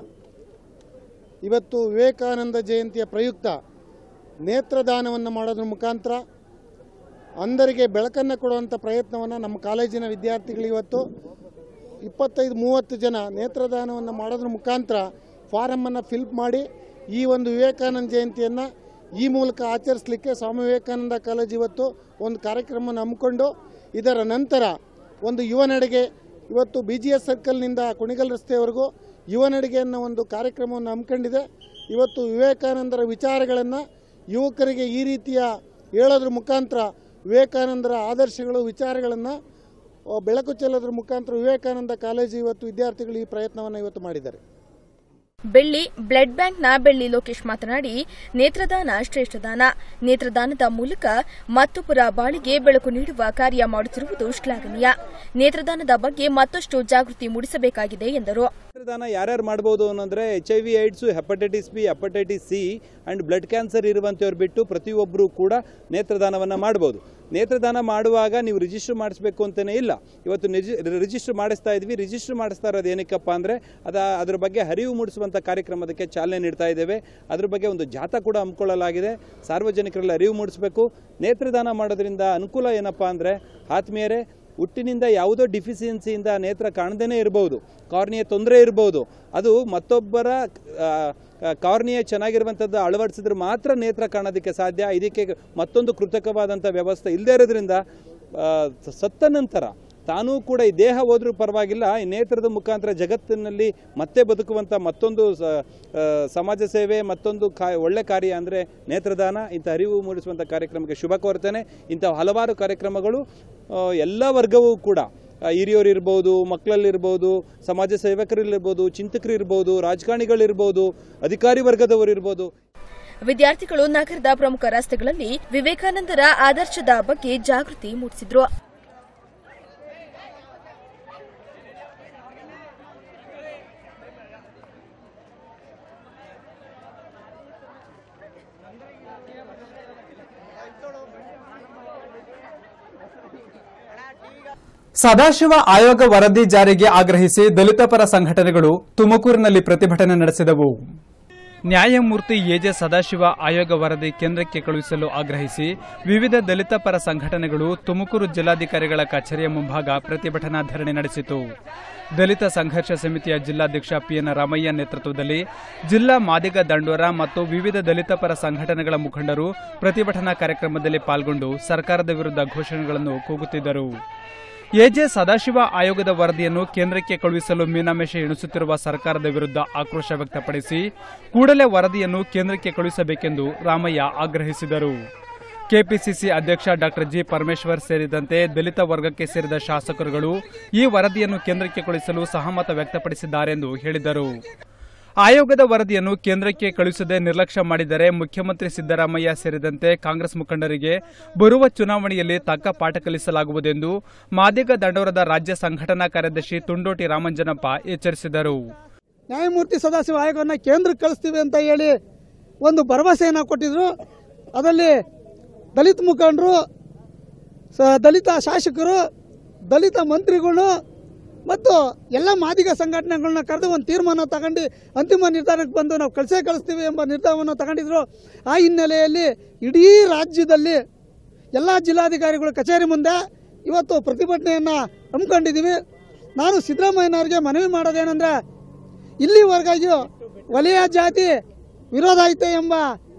ಇವತ್ತು ವಿವೇಕಾನಂದ ಜಯಂತಿಯ ಪ್ರಯುಕ್ತ ನೇತ್ರದಾನವನ್ನು ಮಾಡೋದ್ರ ಮುಖಾಂತರ ಅಂಧರಿಗೆ ಬೆಳಕನ್ನು ಕೊಡುವಂಥ ಪ್ರಯತ್ನವನ್ನು ನಮ್ಮ ಕಾಲೇಜಿನ ವಿದ್ಯಾರ್ಥಿಗಳು ಇವತ್ತು 25-30 ಜನ ನೇತ್ರದಾನವನ್ನು ಮಾಡೋದ್ರ ಮುಖಾಂತರ ಫಾರಮನ್ನು ಫಿಲ್ ಮಾಡಿ ಈ ಒಂದು ವಿವೇಕಾನಂದ ಜಯಂತಿಯನ್ನು ಈ ಮೂಲಕ ಆಚರಿಸಲಿಕ್ಕೆ ಸ್ವಾಮಿ ವಿವೇಕಾನಂದ ಕಾಲೇಜು ಇವತ್ತು ಒಂದು ಕಾರ್ಯಕ್ರಮವನ್ನು ಹಮ್ಮಿಕೊಂಡು ಇದರ ನಂತರ ಒಂದು ಯುವ ನಡಿಗೆ ಇವತ್ತು BGS ಸರ್ಕಲ್ನಿಂದ ಕುಣಿಗಲ್ ರಸ್ತೆಯವರೆಗೂ ಯುವ ನಡಿಗೆ ಅನ್ನೋ ಒಂದು ಕಾರ್ಯಕ್ರಮವನ್ನು ಹಮ್ಮಿಕೊಂಡಿದೆ. ಇವತ್ತು ವಿವೇಕಾನಂದರ ವಿಚಾರಗಳನ್ನು ಯುವಕರಿಗೆ ಈ ರೀತಿಯ ಹೇಳೋದ್ರ ಮುಖಾಂತರ ವಿವೇಕಾನಂದರ ಆದರ್ಶಗಳು ವಿಚಾರಗಳನ್ನು ಬೆಳಕು ಚೆಲ್ಲೋದ್ರ ಮುಖಾಂತರ ವಿವೇಕಾನಂದ ಕಾಲೇಜು ಇವತ್ತು ವಿದ್ಯಾರ್ಥಿಗಳು ಈ ಪ್ರಯತ್ನವನ್ನು ಇವತ್ತು ಮಾಡಿದ್ದಾರೆ. ಬೆಳ್ಳಿ ಬ್ಲಡ್ ಬ್ಯಾಂಕ್ನ ಬೆಳ್ಳಿ ಲೋಕೇಶ್ ಮಾತನಾಡಿ, ನೇತ್ರದಾನ ಶ್ರೇಷ್ಠದಾನ. ನೇತ್ರದಾನದ ಮೂಲಕ ಮತ್ತೊಬ್ಬರ ಬಾಳಿಗೆ ಬೆಳಕು ನೀಡುವ ಕಾರ್ಯ ಮಾಡುತ್ತಿರುವುದು ಶ್ಲಾಘನೀಯ. ನೇತ್ರದಾನದ ಬಗ್ಗೆ ಮತ್ತಷ್ಟು ಜಾಗೃತಿ ಮೂಡಿಸಬೇಕಾಗಿದೆ ಎಂದರು. ನೇತ್ರದಾನ ಯಾರ್ಯಾರು ಮಾಡಬಹುದು ಅನ್ನೋದ್ರೆ HIV AIDS, hepatitis B, hepatitis C and blood cancer ಇರುವಂತವ್ರು ಬಿಟ್ಟು ಪ್ರತಿಯೊಬ್ಬರು ಕೂಡ ನೇತ್ರದಾನವನ್ನು ಮಾಡಬಹುದು. ನೇತ್ರದಾನ ಮಾಡುವಾಗ ನೀವು ರಿಜಿಸ್ಟರ್ ಮಾಡಿಸ್ಬೇಕು ಅಂತಲೇ ಇಲ್ಲ. ಇವತ್ತು ರಿಜಿಸ್ಟರ್ ಮಾಡಿಸ್ತಾ ಇದ್ವಿ. ರಿಜಿಸ್ಟರ್ ಮಾಡಿಸ್ತಾ ಇರೋದು ಏನಕ್ಕಪ್ಪ ಅಂದರೆ ಅದರ ಬಗ್ಗೆ ಅರಿವು ಮೂಡಿಸುವಂಥ ಕಾರ್ಯಕ್ರಮಕ್ಕೆ ಚಾಲನೆ ನೀಡ್ತಾ ಇದ್ದೇವೆ. ಅದ್ರ ಬಗ್ಗೆ ಒಂದು ಜಾಥಾ ಕೂಡ ಹಮ್ಮಿಕೊಳ್ಳಲಾಗಿದೆ. ಸಾರ್ವಜನಿಕರಲ್ಲಿ ಅರಿವು ಮೂಡಿಸಬೇಕು. ನೇತ್ರದಾನ ಮಾಡೋದ್ರಿಂದ ಅನುಕೂಲ ಏನಪ್ಪ ಅಂದರೆ ಆತ್ಮೀಯರೇ, ಹುಟ್ಟಿನಿಂದ ಯಾವುದೋ ಡಿಫಿಷಿಯನ್ಸಿಯಿಂದ ನೇತ್ರ ಕಾಣದೇ ಇರಬಹುದು, ಕಾರ್ನಿಯ ತೊಂದರೆ ಇರಬಹುದು. ಅದು ಮತ್ತೊಬ್ಬರ ಕಾರ್ನಿಯ ಚೆನ್ನಾಗಿರುವಂಥದ್ದು ಅಳವಡಿಸಿದ್ರೆ ಮಾತ್ರ ನೇತ್ರ ಕಾಣೋದಕ್ಕೆ ಸಾಧ್ಯ. ಇದಕ್ಕೆ ಮತ್ತೊಂದು ಕೃತಕವಾದಂಥ ವ್ಯವಸ್ಥೆ ಇಲ್ಲದೇ ಇರೋದ್ರಿಂದ ಸತ್ತ ನಂತರ ತಾನೂ ಕೂಡ ಈ ದೇಹ ಹೋದ್ರೂ ಪರವಾಗಿಲ್ಲ, ಈ ನೇತ್ರದ ಮುಖಾಂತರ ಜಗತ್ತಿನಲ್ಲಿ ಮತ್ತೆ ಬದುಕುವಂಥ ಮತ್ತೊಂದು ಸಮಾಜ ಸೇವೆ, ಮತ್ತೊಂದು ಒಳ್ಳೆ ಕಾರ್ಯ ಅಂದರೆ ನೇತ್ರದಾನ. ಇಂಥ ಅರಿವು ಮೂಡಿಸುವಂಥ ಕಾರ್ಯಕ್ರಮಕ್ಕೆ ಶುಭ ಕೋರ್ತೇನೆ. ಇಂಥ ಹಲವಾರು ಕಾರ್ಯಕ್ರಮಗಳು ಎಲ್ಲ ವರ್ಗವೂ ಕೂಡ, ಹಿರಿಯರಿರ್ಬೋದು, ಮಕ್ಕಳಲ್ಲಿರ್ಬೋದು, ಸಮಾಜ ಸೇವಕರಿರ್ಬೋದು, ಚಿಂತಕರಿರ್ಬೋದು, ರಾಜಕಾರಣಿಗಳಿರ್ಬೋದು, ಅಧಿಕಾರಿ ವರ್ಗದವರಿರ್ಬೋದು. ವಿದ್ಯಾರ್ಥಿಗಳು ನಗರದ ಪ್ರಮುಖ ರಸ್ತೆಗಳಲ್ಲಿ ವಿವೇಕಾನಂದರ ಆದರ್ಶದ ಬಗ್ಗೆ ಜಾಗೃತಿ ಮೂಡಿಸಿದ್ರು. ಸದಾಶಿವ ಆಯೋಗ ವರದಿ ಜಾರಿಗೆ ಆಗ್ರಹಿಸಿ ದಲಿತ ಪರ ಸಂಘಟನೆಗಳು ತುಮಕೂರಿನಲ್ಲಿ ಪ್ರತಿಭಟನೆ ನಡೆಸಿದವು. ನ್ಯಾಯಮೂರ್ತಿ ಎಜೆ ಸದಾಶಿವ ಆಯೋಗ ವರದಿ ಕೇಂದ್ರಕ್ಕೆ ಕಳುಹಿಸಲು ಆಗ್ರಹಿಸಿ ವಿವಿಧ ದಲಿತ ಪರ ಸಂಘಟನೆಗಳು ತುಮಕೂರು ಜಿಲ್ಲಾಧಿಕಾರಿಗಳ ಕಚೇರಿಯ ಮುಂಭಾಗ ಪ್ರತಿಭಟನಾ ಧರಣಿ ನಡೆಸಿತು. ದಲಿತ ಸಂಘರ್ಷ ಸಮಿತಿಯ ಜಿಲ್ಲಾಧ್ಯಕ್ಷ ಪಿಎನ್ ರಾಮಯ್ಯ ನೇತೃತ್ವದಲ್ಲಿ ಜಿಲ್ಲಾ ಮಾದಿಗ ದಂಡೋರ ಮತ್ತು ವಿವಿಧ ದಲಿತ ಪರ ಸಂಘಟನೆಗಳ ಮುಖಂಡರು ಪ್ರತಿಭಟನಾ ಕಾರ್ಯಕ್ರಮದಲ್ಲಿ ಪಾಲ್ಗೊಂಡು ಸರ್ಕಾರದ ವಿರುದ್ಧ ಘೋಷಣೆಗಳನ್ನು ಕೂಗುತ್ತಿದ್ದರು. ಎಜೆ ಸದಾಶಿವ ಆಯೋಗದ ವರದಿಯನ್ನು ಕೇಂದ್ರಕ್ಕೆ ಕಳುಹಿಸಲು ಮೀನಾಮೇಷ ಎಣಿಸುತ್ತಿರುವ ಸರ್ಕಾರದ ವಿರುದ್ಧ ಆಕ್ರೋಶ ವ್ಯಕ್ತಪಡಿಸಿ ಕೂಡಲೇ ವರದಿಯನ್ನು ಕೇಂದ್ರಕ್ಕೆ ಕಳುಹಿಸಬೇಕೆಂದು ರಾಮಯ್ಯ ಆಗ್ರಹಿಸಿದರು. ಕೆಪಿಸಿಸಿ ಅಧ್ಯಕ್ಷ ಡಾ ಜಿ ಪರಮೇಶ್ವರ್ ಸೇರಿದಂತೆ ದಲಿತ ವರ್ಗಕ್ಕೆ ಸೇರಿದ ಶಾಸಕರುಗಳು ಈ ವರದಿಯನ್ನು ಕೇಂದ್ರಕ್ಕೆ ಕಳುಹಿಸಲು ಸಹಮತ ವ್ಯಕ್ತಪಡಿಸಿದ್ದಾರೆಂದು ಹೇಳಿದರು. ಆಯೋಗದ ವರದಿಯನ್ನು ಕೇಂದ್ರಕ್ಕೆ ಕಳುಹಿಸದೆ ನಿರ್ಲಕ್ಷ್ಯ ಮಾಡಿದರೆ ಮುಖ್ಯಮಂತ್ರಿ ಸಿದ್ದರಾಮಯ್ಯ ಸೇರಿದಂತೆ ಕಾಂಗ್ರೆಸ್ ಮುಖಂಡರಿಗೆ ಬರುವ ಚುನಾವಣೆಯಲ್ಲಿ ತಕ್ಕ ಪಾಠ ಕಲಿಸಲಾಗುವುದೆಂದು ಮಾದಿಗ ದಂಡೋರದ ರಾಜ್ಯ ಸಂಘಟನಾ ಕಾರ್ಯದರ್ಶಿ ತುಂಡೋಟಿ ರಾಮಂಜನಪ್ಪ ಎಚ್ಚರಿಸಿದರು. ನ್ಯಾಯಮೂರ್ತಿ ಸದಾಶಿವ ಆಯೋಗವನ್ನು ಕೇಂದ್ರಕ್ಕೆ ಕಳಿಸ್ತೀವಿ ಅಂತ ಹೇಳಿ ಒಂದು ಭರವಸೆಯನ್ನು ಕೊಟ್ಟಿದ್ರು. ಅದರಲ್ಲಿ ದಲಿತ ಮುಖಂಡರು, ದಲಿತ ಶಾಸಕರು, ದಲಿತ ಮಂತ್ರಿಗಳು ಮತ್ತು ಎಲ್ಲ ಮಾದಿಗ ಸಂಘಟನೆಗಳನ್ನ ಕರೆದು ಒಂದು ತೀರ್ಮಾನ ತಗೊಂಡು ಅಂತಿಮ ನಿರ್ಧಾರಕ್ಕೆ ಬಂದು ನಾವು ಕಳಿಸ್ತೀವಿ ಎಂಬ ನಿರ್ಧಾರವನ್ನು ತಗೊಂಡಿದ್ರು. ಆ ಹಿನ್ನೆಲೆಯಲ್ಲಿ ಇಡೀ ರಾಜ್ಯದಲ್ಲಿ ಎಲ್ಲ ಜಿಲ್ಲಾಧಿಕಾರಿಗಳ ಕಚೇರಿ ಮುಂದೆ ಇವತ್ತು ಪ್ರತಿಭಟನೆಯನ್ನು ಹಮ್ಮಿಕೊಂಡಿದ್ದೀವಿ. ನಾನು ಸಿದ್ದರಾಮಯ್ಯನವ್ರಿಗೆ ಮನವಿ ಮಾಡೋದೇನೆಂದರೆ, ಇಲ್ಲಿವರೆಗೂ ವಲಯ ಜಾತಿ ವಿರೋಧ ಐತೆ ಎಂಬ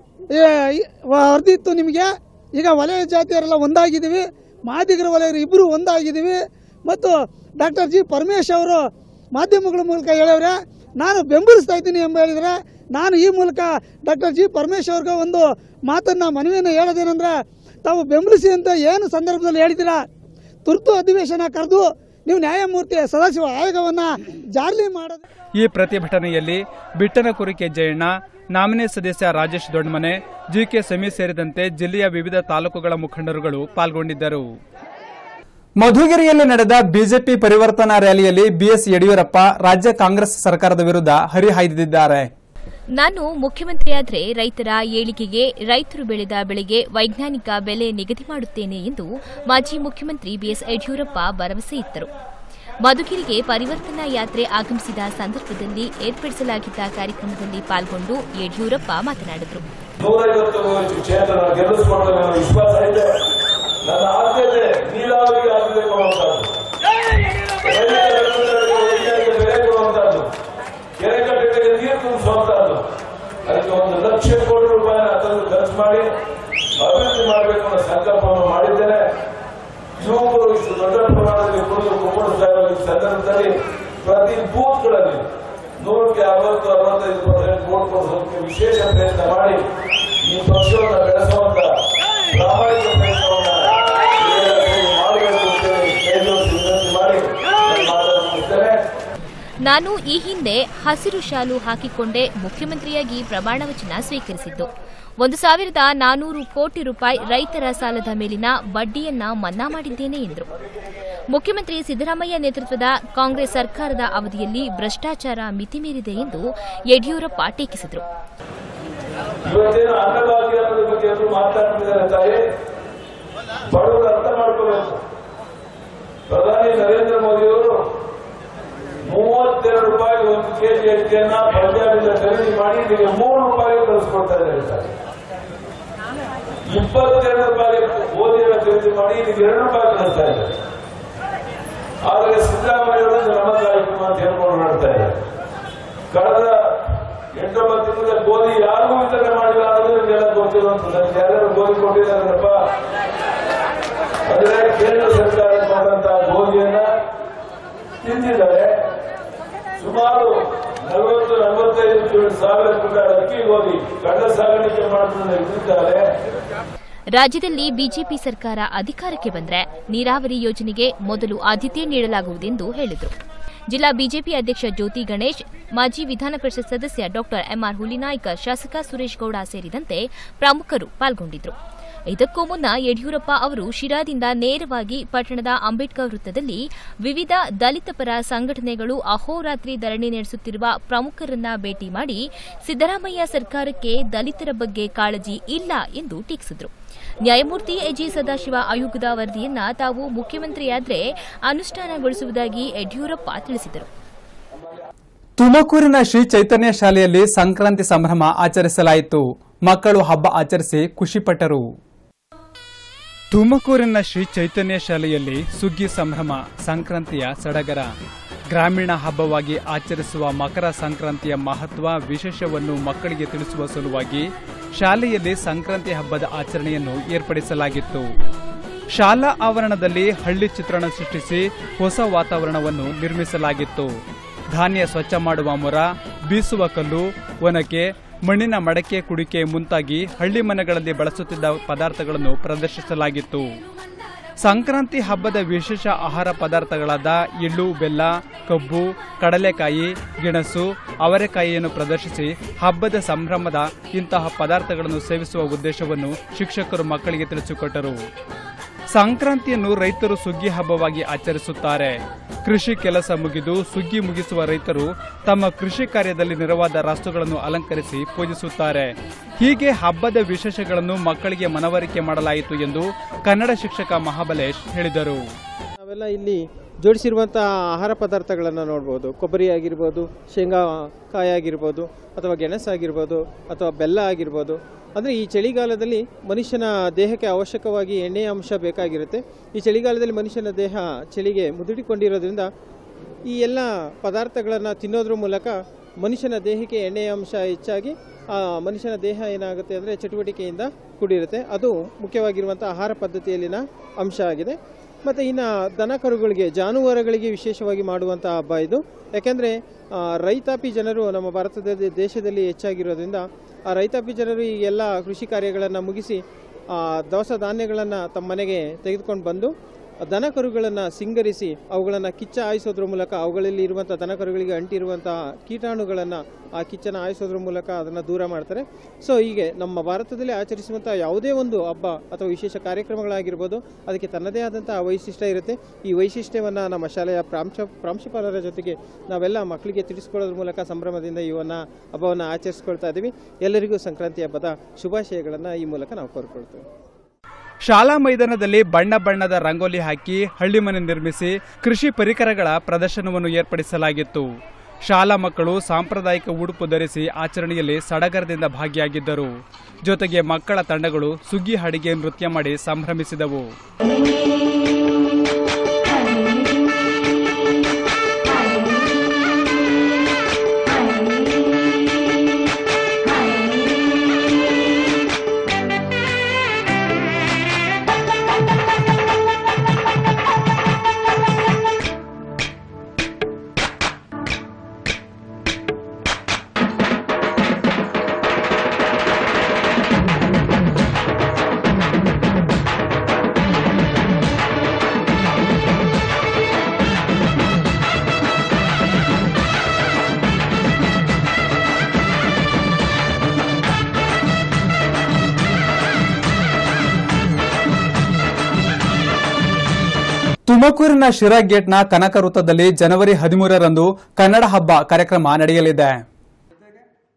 ವರದಿ ಇತ್ತು ನಿಮಗೆ. ಈಗ ವಲಯ ಜಾತಿಯರೆಲ್ಲ ಒಂದಾಗಿದ್ದೀವಿ, ಮಾದಿಗರ ವಲಯರು ಇಬ್ಬರು ಒಂದಾಗಿದ್ದೀವಿ. ಮತ್ತು ಡಾಕ್ಟರ್ ಜಿ ಪರಮೇಶ್ ಅವರು ಮಾಧ್ಯಮಗಳ ಮೂಲಕ ಹೇಳವ್ರೆ, ನಾನು ಬೆಂಬಲಿಸ್ತಾ ಇದ್ದೀನಿ ಎಂಬ ಹೇಳಿದರೆ, ನಾನು ಈ ಮೂಲಕ ಡಾಕ್ಟರ್ ಜಿ ಪರಮೇಶ್ ಅವ್ರಿಗೆ ಒಂದು ಮಾತನ್ನು ಮನವಿಯನ್ನು ಹೇಳೋದೇನೆಂದರೆ, ತಾವು ಬೆಂಬಲಿಸಿ ಅಂತ ಏನು ಸಂದರ್ಭದಲ್ಲಿ ಹೇಳಿದ್ದೀರಾ, ತುರ್ತು ಅಧಿವೇಶನ ಕರೆದು ನೀವು ನ್ಯಾಯಮೂರ್ತಿ ಸದಾಶಿವ ಆಯೋಗವನ್ನು ಜಾರಿ ಮಾಡೋದು. ಈ ಪ್ರತಿಭಟನೆಯಲ್ಲಿ ಬಿಟ್ಟನಕುರಿ ಕೆ ಜಯಣ್ಣ, ನಾಮಿನಿ ಸದಸ್ಯ ರಾಜೇಶ್ ದೊಡ್ಡಮನೆ, ಜಿಕೆ ಸಮಿ ಸೇರಿದಂತೆ ಜಿಲ್ಲೆಯ ವಿವಿಧ ತಾಲೂಕುಗಳ ಮುಖಂಡರುಗಳು ಪಾಲ್ಗೊಂಡಿದ್ದರು. ಮಧುಗಿರಿಯಲ್ಲಿ ನಡೆದ ಬಿಜೆಪಿ ಪರಿವರ್ತನಾ ರ್ಯಾಲಿಯಲ್ಲಿ ಬಿಎಸ್ ಯಡಿಯೂರಪ್ಪ ರಾಜ್ಯ ಕಾಂಗ್ರೆಸ್ ಸರ್ಕಾರದ ವಿರುದ್ಧ ಹರಿಹಾಯ್ದಿದ್ದಾರೆ. ನಾನು ಮುಖ್ಯಮಂತ್ರಿಯಾದರೆ ರೈತರ ಏಳಿಗೆಗೆ, ರೈತರು ಬೆಳೆದ ಬೆಳೆಗೆ ವೈಜ್ಞಾನಿಕ ಬೆಲೆ ನಿಗದಿ ಮಾಡುತ್ತೇನೆ ಎಂದು ಮಾಜಿ ಮುಖ್ಯಮಂತ್ರಿ ಬಿಎಸ್ ಯಡಿಯೂರಪ್ಪ ಭರವಸೆ ಇತ್ತರು. ಮಧುಗಿರಿಗೆ ಪರಿವರ್ತನಾ ಯಾತ್ರೆ ಆಗಮಿಸಿದ ಸಂದರ್ಭದಲ್ಲಿ ಏರ್ಪಡಿಸಲಾಗಿದ್ದ ಕಾರ್ಯಕ್ರಮದಲ್ಲಿ ಪಾಲ್ಗೊಂಡು ಯಡಿಯೂರಪ್ಪ ಮಾತನಾಡಿದರು. ನನ್ನ ಆದ್ಯತೆ ನೀರಾವರಿಗೆ ಆಗಬೇಕು ಅನ್ನುವಂಥದ್ದು, ಬೆಲೆ ಕೊಡುವಂಥದ್ದು, ಕೆರೆಕಟ್ಟೆಗಳಿಗೆ ನೀರು ತುಂಬಿಸುವಂಥದ್ದು. ಅದಕ್ಕೆ 1 ಲಕ್ಷ ಕೋಟಿ ರೂಪಾಯಿನ ಅದನ್ನು ಖರ್ಚು ಮಾಡಿ ಅಭಿವೃದ್ಧಿ ಮಾಡಬೇಕು ಅನ್ನೋ ಸಂಕಲ್ಪವನ್ನು ಮಾಡಿದ್ದೇನೆ. ಯುವಕರು ಇಷ್ಟು ದೊಡ್ಡ ಪ್ರಮಾಣದಲ್ಲಿ ಕುಡಿದು ಕುಪ್ಪಳಿಸ್ತಾ ಇರುವ ಈ ಸಂದರ್ಭದಲ್ಲಿ ಪ್ರತಿ ಬೂತ್ಗಳಲ್ಲಿ 160-65% ವೋಟ್ ಕೊಡಿಸೋದಕ್ಕೆ ವಿಶೇಷ ಪ್ರಯತ್ನ ಮಾಡಿ ಈ ಪಕ್ಷವನ್ನು ಬೆಳೆಸುವಂತ ಪ್ರಾಮಾಣಿಕ ಪ್ರಯತ್ನವನ್ನು ನಾನು ಈ ಹಿಂದೆ ಹಸಿರು ಶಾಲು ಹಾಕಿಕೊಂಡೇ ಮುಖ್ಯಮಂತ್ರಿಯಾಗಿ ಪ್ರಮಾಣ ವಚನ ಸ್ವೀಕರಿಸಿದ್ದು. 1,400 ಕೋಟಿ ರೂಪಾಯಿ ರೈತರ ಸಾಲದ ಮೇಲಿನ ಬಡ್ಡಿಯನ್ನ ಮನ್ನಾ ಮಾಡಿದ್ದೇನೆ ಎಂದರು. ಮುಖ್ಯಮಂತ್ರಿ ಸಿದ್ದರಾಮಯ್ಯ ನೇತೃತ್ವದ ಕಾಂಗ್ರೆಸ್ ಸರ್ಕಾರದ ಅವಧಿಯಲ್ಲಿ ಭ್ರಷ್ಟಾಚಾರ ಮಿತಿ ಮೀರಿದೆ ಎಂದು ಯಡಿಯೂರಪ್ಪ ಟೀಕಿಸಿದರು. ಬಡವರು ಅರ್ಥ ಮಾಡ್ಕೋಬೇಕು. ಪ್ರಧಾನಿ ನರೇಂದ್ರ ಮೋದಿಯವರು 32 ರೂಪಾಯಿ 1 ಕೆಜಿ ಅಕ್ಕಿಯನ್ನ ಪಂಜಾಬಿಂದ ಖರೀದಿ ಮಾಡಿ ಈಗ 3 ರೂಪಾಯಿಗೆ ಕಳಿಸ್ಕೊಡ್ತಾ ಇದ್ದಾರೆ. 22 ರೂಪಾಯಿ ಗೋಧಿಯನ್ನು ಖರೀದಿ ಮಾಡಿ ಈಗ 2 ರೂಪಾಯಿ ಕಳಿಸ್ತಾ ಇದ್ದಾರೆ. ಆದರೆ ಸಿದ್ದರಾಮಯ್ಯವರು ನಮ್ಮ ಕಾರ್ಯಕ್ರಮ ಅಂತ ಹೇಳ್ಕೊಂಡು ಮಾಡ್ತಾ ಇದ್ದಾರೆ. ಕಳೆದ 8-9 ತಿಂಗಳ ಗೋಧಿ ಯಾರಿಗೂ ವಿತರಣೆ ಮಾಡಿಲ್ಲ ಅನ್ನೋದು ನಿಮಗೆಲ್ಲ ಗೊತ್ತಿರುವಂತದ್ದು. ನನಗೆ ಯಾರ್ಯಾರು ಗೋಧಿ ಕೊಟ್ಟಿದ್ದಾರಪ್ಪ ಅಂದ್ರೆ ಕೇಂದ್ರ ಸರ್ಕಾರ ಕೊಟ್ಟಂತಹ ಗೋಧಿಯನ್ನ ತಿಂದಿದ್ದಾರೆ. ಸುಮಾರು 40-45 ಸಾವಿರ ಕ್ವಿಂಟಾಲ್ ಅಕ್ಕಿ ಗೋಧಿ ಕಳ್ಳ ಸಾಗಾಣಿಕೆ ಮಾಡುತ್ತಿದ್ದಾರೆ. ರಾಜ್ಯದಲ್ಲಿ ಬಿಜೆಪಿ ಸರ್ಕಾರ ಅಧಿಕಾರಕ್ಕೆ ಬಂದರೆ ನೀರಾವರಿ ಯೋಜನೆಗೆ ಮೊದಲು ಆದ್ಯತೆ ನೀಡಲಾಗುವುದೆಂದು ಹೇಳಿದರು. ಜಿಲ್ಲಾ ಬಿಜೆಪಿ ಅಧ್ಯಕ್ಷ ಜ್ಯೋತಿ ಗಣೇಶ್, ಮಾಜಿ ವಿಧಾನ ಪರಿಷತ್ ಸದಸ್ಯ ಡಾ ಎಂಆರ್ ಹುಲಿನಾಯ್ಕ, ಶಾಸಕ ಸುರೇಶ್ ಗೌಡ ಸೇರಿದಂತೆ ಪ್ರಮುಖರು ಪಾಲ್ಗೊಂಡಿದ್ದರು. ಇದಕ್ಕೂ ಮುನ್ನ ಯಡಿಯೂರಪ್ಪ ಅವರು ಶಿರಾದಿಂದ ನೇರವಾಗಿ ಪಟ್ಟಣದ ಅಂಬೇಡ್ಕರ್ ವೃತ್ತದಲ್ಲಿ ವಿವಿಧ ದಲಿತ ಪರ ಸಂಘಟನೆಗಳು ಅಹೋರಾತ್ರಿ ಧರಣಿ ನಡೆಸುತ್ತಿರುವ ಪ್ರಮುಖರನ್ನ ಭೇಟಿ ಮಾಡಿ ಸಿದ್ದರಾಮಯ್ಯ ಸರ್ಕಾರಕ್ಕೆ ದಲಿತರ ಬಗ್ಗೆ ಕಾಳಜಿ ಇಲ್ಲ ಎಂದು ಟೀಕಿಸಿದರು. ನ್ಯಾಯಮೂರ್ತಿ ಎಜಿ ಸದಾಶಿವ ಆಯೋಗದ ವರದಿಯನ್ನ ತಾವು ಮುಖ್ಯಮಂತ್ರಿಯಾದರೆ ಅನುಷ್ಠಾನಗೊಳಿಸುವುದಾಗಿ ಯಡಿಯೂರಪ್ಪ ತಿಳಿಸಿದರು. ತುಮಕೂರಿನ ಶ್ರೀ ಚೈತನ್ಯ ಶಾಲೆಯಲ್ಲಿ ಸಂಕ್ರಾಂತಿ ಸಂಭ್ರಮ ಆಚರಿಸಲಾಯಿತು. ಮಕ್ಕಳು ಹಬ್ಬ ಆಚರಿಸಿ ಖುಷಿಪಟ್ಟರು. ತುಮಕೂರಿನ ಶ್ರೀ ಚೈತನ್ಯ ಶಾಲೆಯಲ್ಲಿ ಸುಗ್ಗಿ ಸಂಭ್ರಮ, ಸಂಕ್ರಾಂತಿಯ ಸಡಗರ. ಗ್ರಾಮೀಣ ಹಬ್ಬವಾಗಿ ಆಚರಿಸುವ ಮಕರ ಸಂಕ್ರಾಂತಿಯ ಮಹತ್ವ, ವಿಶೇಷವನ್ನು ಮಕ್ಕಳಿಗೆ ತಿಳಿಸುವ ಸಲುವಾಗಿ ಶಾಲೆಯಲ್ಲಿ ಸಂಕ್ರಾಂತಿ ಹಬ್ಬದ ಆಚರಣೆಯನ್ನು ಏರ್ಪಡಿಸಲಾಗಿತ್ತು. ಶಾಲಾ ಆವರಣದಲ್ಲಿ ಹಳ್ಳಿ ಚಿತ್ರಣ ಸೃಷ್ಟಿಸಿ ಹೊಸ ವಾತಾವರಣವನ್ನು ನಿರ್ಮಿಸಲಾಗಿತ್ತು. ಧಾನ್ಯ ಸ್ವಚ್ಛ ಮಾಡುವ ಮೊರ, ಬೀಸುವ ಕಲ್ಲು, ಒನಕೆ, ಮಣ್ಣಿನ ಮಡಕೆ, ಕುಡಿಕೆ ಮುಂತಾಗಿ ಹಳ್ಳಿ ಮನೆಗಳಲ್ಲಿ ಬಳಸುತ್ತಿದ್ದ ಪದಾರ್ಥಗಳನ್ನು ಪ್ರದರ್ಶಿಸಲಾಗಿತ್ತು. ಸಂಕ್ರಾಂತಿ ಹಬ್ಬದ ವಿಶೇಷ ಆಹಾರ ಪದಾರ್ಥಗಳಾದ ಎಳ್ಳು, ಬೆಲ್ಲ, ಕಬ್ಬು, ಕಡಲೆಕಾಯಿ, ಗೆಣಸು, ಅವರೆಕಾಯಿಯನ್ನು ಪ್ರದರ್ಶಿಸಿ ಹಬ್ಬದ ಸಂಭ್ರಮದ ಇಂತಹ ಪದಾರ್ಥಗಳನ್ನು ಸೇವಿಸುವ ಉದ್ದೇಶವನ್ನು ಶಿಕ್ಷಕರು ಮಕ್ಕಳಿಗೆ ತಿಳಿಸಿಕೊಟ್ಟರು. ಸಂಕ್ರಾಂತಿಯನ್ನು ರೈತರು ಸುಗ್ಗಿ ಹಬ್ಬವಾಗಿ ಆಚರಿಸುತ್ತಾರೆ. ಕೃಷಿ ಕೆಲಸ ಮುಗಿದು ಸುಗ್ಗಿ ಮುಗಿಸುವ ರೈತರು ತಮ್ಮ ಕೃಷಿ ಕಾರ್ಯದಲ್ಲಿ ನೆರವಾದ ರಾಸುಗಳನ್ನು ಅಲಂಕರಿಸಿ ಪೂಜಿಸುತ್ತಾರೆ. ಹೀಗೆ ಹಬ್ಬದ ವಿಶೇಷಗಳನ್ನು ಮಕ್ಕಳಿಗೆ ಮನವರಿಕೆ ಮಾಡಲಾಯಿತು ಎಂದು ಕನ್ನಡ ಶಿಕ್ಷಕ ಮಹಾಬಲೇಶ್ ಹೇಳಿದರು. ನಾವೆಲ್ಲ ಇಲ್ಲಿ ಜೋಡಿಸಿರುವಂತಹ ಆಹಾರ ಪದಾರ್ಥಗಳನ್ನು ನೋಡ್ಬೋದು. ಕೊಬ್ಬರಿ ಆಗಿರ್ಬೋದು, ಶೇಂಗಾಕಾಯಿ ಆಗಿರ್ಬೋದು, ಅಥವಾ ಗೆಣಸಾಗಿರ್ಬೋದು, ಅಥವಾ ಬೆಲ್ಲ ಆಗಿರ್ಬೋದು. ಅಂದರೆ ಈ ಚಳಿಗಾಲದಲ್ಲಿ ಮನುಷ್ಯನ ದೇಹಕ್ಕೆ ಅವಶ್ಯಕವಾಗಿ ಎಣ್ಣೆಯ ಅಂಶ ಬೇಕಾಗಿರುತ್ತೆ. ಈ ಚಳಿಗಾಲದಲ್ಲಿ ಮನುಷ್ಯನ ದೇಹ ಚಳಿಗೆ ಮುದುಡಿಕೊಂಡಿರೋದ್ರಿಂದ ಈ ಎಲ್ಲ ಪದಾರ್ಥಗಳನ್ನು ತಿನ್ನೋದ್ರ ಮೂಲಕ ಮನುಷ್ಯನ ದೇಹಕ್ಕೆ ಎಣ್ಣೆಯ ಅಂಶ ಹೆಚ್ಚಾಗಿ ಮನುಷ್ಯನ ದೇಹ ಏನಾಗುತ್ತೆ ಅಂದರೆ ಚಟುವಟಿಕೆಯಿಂದ ಕೂಡಿರುತ್ತೆ. ಅದು ಮುಖ್ಯವಾಗಿರುವಂಥ ಆಹಾರ ಪದ್ಧತಿಯಲ್ಲಿನ ಅಂಶ ಆಗಿದೆ. ಮತ್ತು ಇನ್ನು ದನ ಕರುಗಳಿಗೆ, ಜಾನುವಾರುಗಳಿಗೆ ವಿಶೇಷವಾಗಿ ಮಾಡುವಂಥ ಹಬ್ಬ ಇದು. ಯಾಕೆಂದರೆ ರೈತಾಪಿ ಜನರು ನಮ್ಮ ಭಾರತದ ದೇಶದಲ್ಲಿ ಹೆಚ್ಚಾಗಿರೋದ್ರಿಂದ ಆ ರೈತಾಪಿ ಜನರು ಈ ಎಲ್ಲ ಕೃಷಿ ಕಾರ್ಯಗಳನ್ನು ಮುಗಿಸಿ ದವಸ ಧಾನ್ಯಗಳನ್ನು ತಮ್ಮ ಮನೆಗೆ ತೆಗೆದುಕೊಂಡು ಬಂದು ದನ ಕರುಗಳನ್ನು ಸಿಂಗರಿಸಿ ಅವುಗಳನ್ನು ಕಿಚ್ಚ ಹಾಯಿಸೋದ್ರ ಮೂಲಕ ಅವುಗಳಲ್ಲಿ ಇರುವಂಥ ದನ ಕರುಗಳಿಗೆ ಅಂಟಿರುವಂತಹ ಕೀಟಾಣುಗಳನ್ನು ಆ ಕಿಚ್ಚನ ಹಾಯಿಸೋದ್ರ ಮೂಲಕ ಅದನ್ನು ದೂರ ಮಾಡ್ತಾರೆ. ಸೊ ಹೀಗೆ ನಮ್ಮ ಭಾರತದಲ್ಲಿ ಆಚರಿಸುವಂಥ ಯಾವುದೇ ಒಂದು ಹಬ್ಬ ಅಥವಾ ವಿಶೇಷ ಕಾರ್ಯಕ್ರಮಗಳಾಗಿರ್ಬೋದು ಅದಕ್ಕೆ ತನ್ನದೇ ಆದಂಥ ವೈಶಿಷ್ಟ್ಯ ಇರುತ್ತೆ. ಈ ವೈಶಿಷ್ಟ್ಯವನ್ನು ನಮ್ಮ ಶಾಲೆಯ ಪ್ರಾಂಶುಪಾಲರ ಜೊತೆಗೆ ನಾವೆಲ್ಲ ಮಕ್ಕಳಿಗೆ ತಿಳಿಸ್ಕೊಳ್ಳೋದ್ರ ಮೂಲಕ ಸಂಭ್ರಮದಿಂದ ಈ ಹಬ್ಬವನ್ನು ಆಚರಿಸ್ಕೊಳ್ತಾ ಇದ್ದೀವಿ. ಎಲ್ಲರಿಗೂ ಸಂಕ್ರಾಂತಿ ಹಬ್ಬದ ಶುಭಾಶಯಗಳನ್ನು ಈ ಮೂಲಕ ನಾವು ಕೋರ್ಕೊಳ್ತೇವೆ. ಶಾಲಾ ಮೈದಾನದಲ್ಲಿ ಬಣ್ಣ ಬಣ್ಣದ ರಂಗೋಲಿ ಹಾಕಿ ಹಳ್ಳಿ ಮನೆ ನಿರ್ಮಿಸಿ ಕೃಷಿ ಪರಿಕರಗಳ ಪ್ರದರ್ಶನವನ್ನು ಏರ್ಪಡಿಸಲಾಗಿತ್ತು. ಶಾಲಾ ಮಕ್ಕಳು ಸಾಂಪ್ರದಾಯಿಕ ಉಡುಪು ಧರಿಸಿ ಆಚರಣೆಯಲ್ಲಿ ಸಡಗರದಿಂದ ಭಾಗಿಯಾಗಿದ್ದರು. ಜೊತೆಗೆ ಮಕ್ಕಳ ತಂಡಗಳು ಸುಗ್ಗಿ ಹಾಡಿಗೆ ನೃತ್ಯ ಮಾಡಿ ಸಂಭ್ರಮಿಸಿದವು. ತುಮಕೂರಿನ ಶಿರಾ ಗೇಟ್ನ ಕನಕ ವೃತ್ತದಲ್ಲಿ ಜನವರಿ 13ರಂದು ಕನ್ನಡ ಹಬ್ಬ ಕಾರ್ಯಕ್ರಮ ನಡೆಯಲಿದೆ.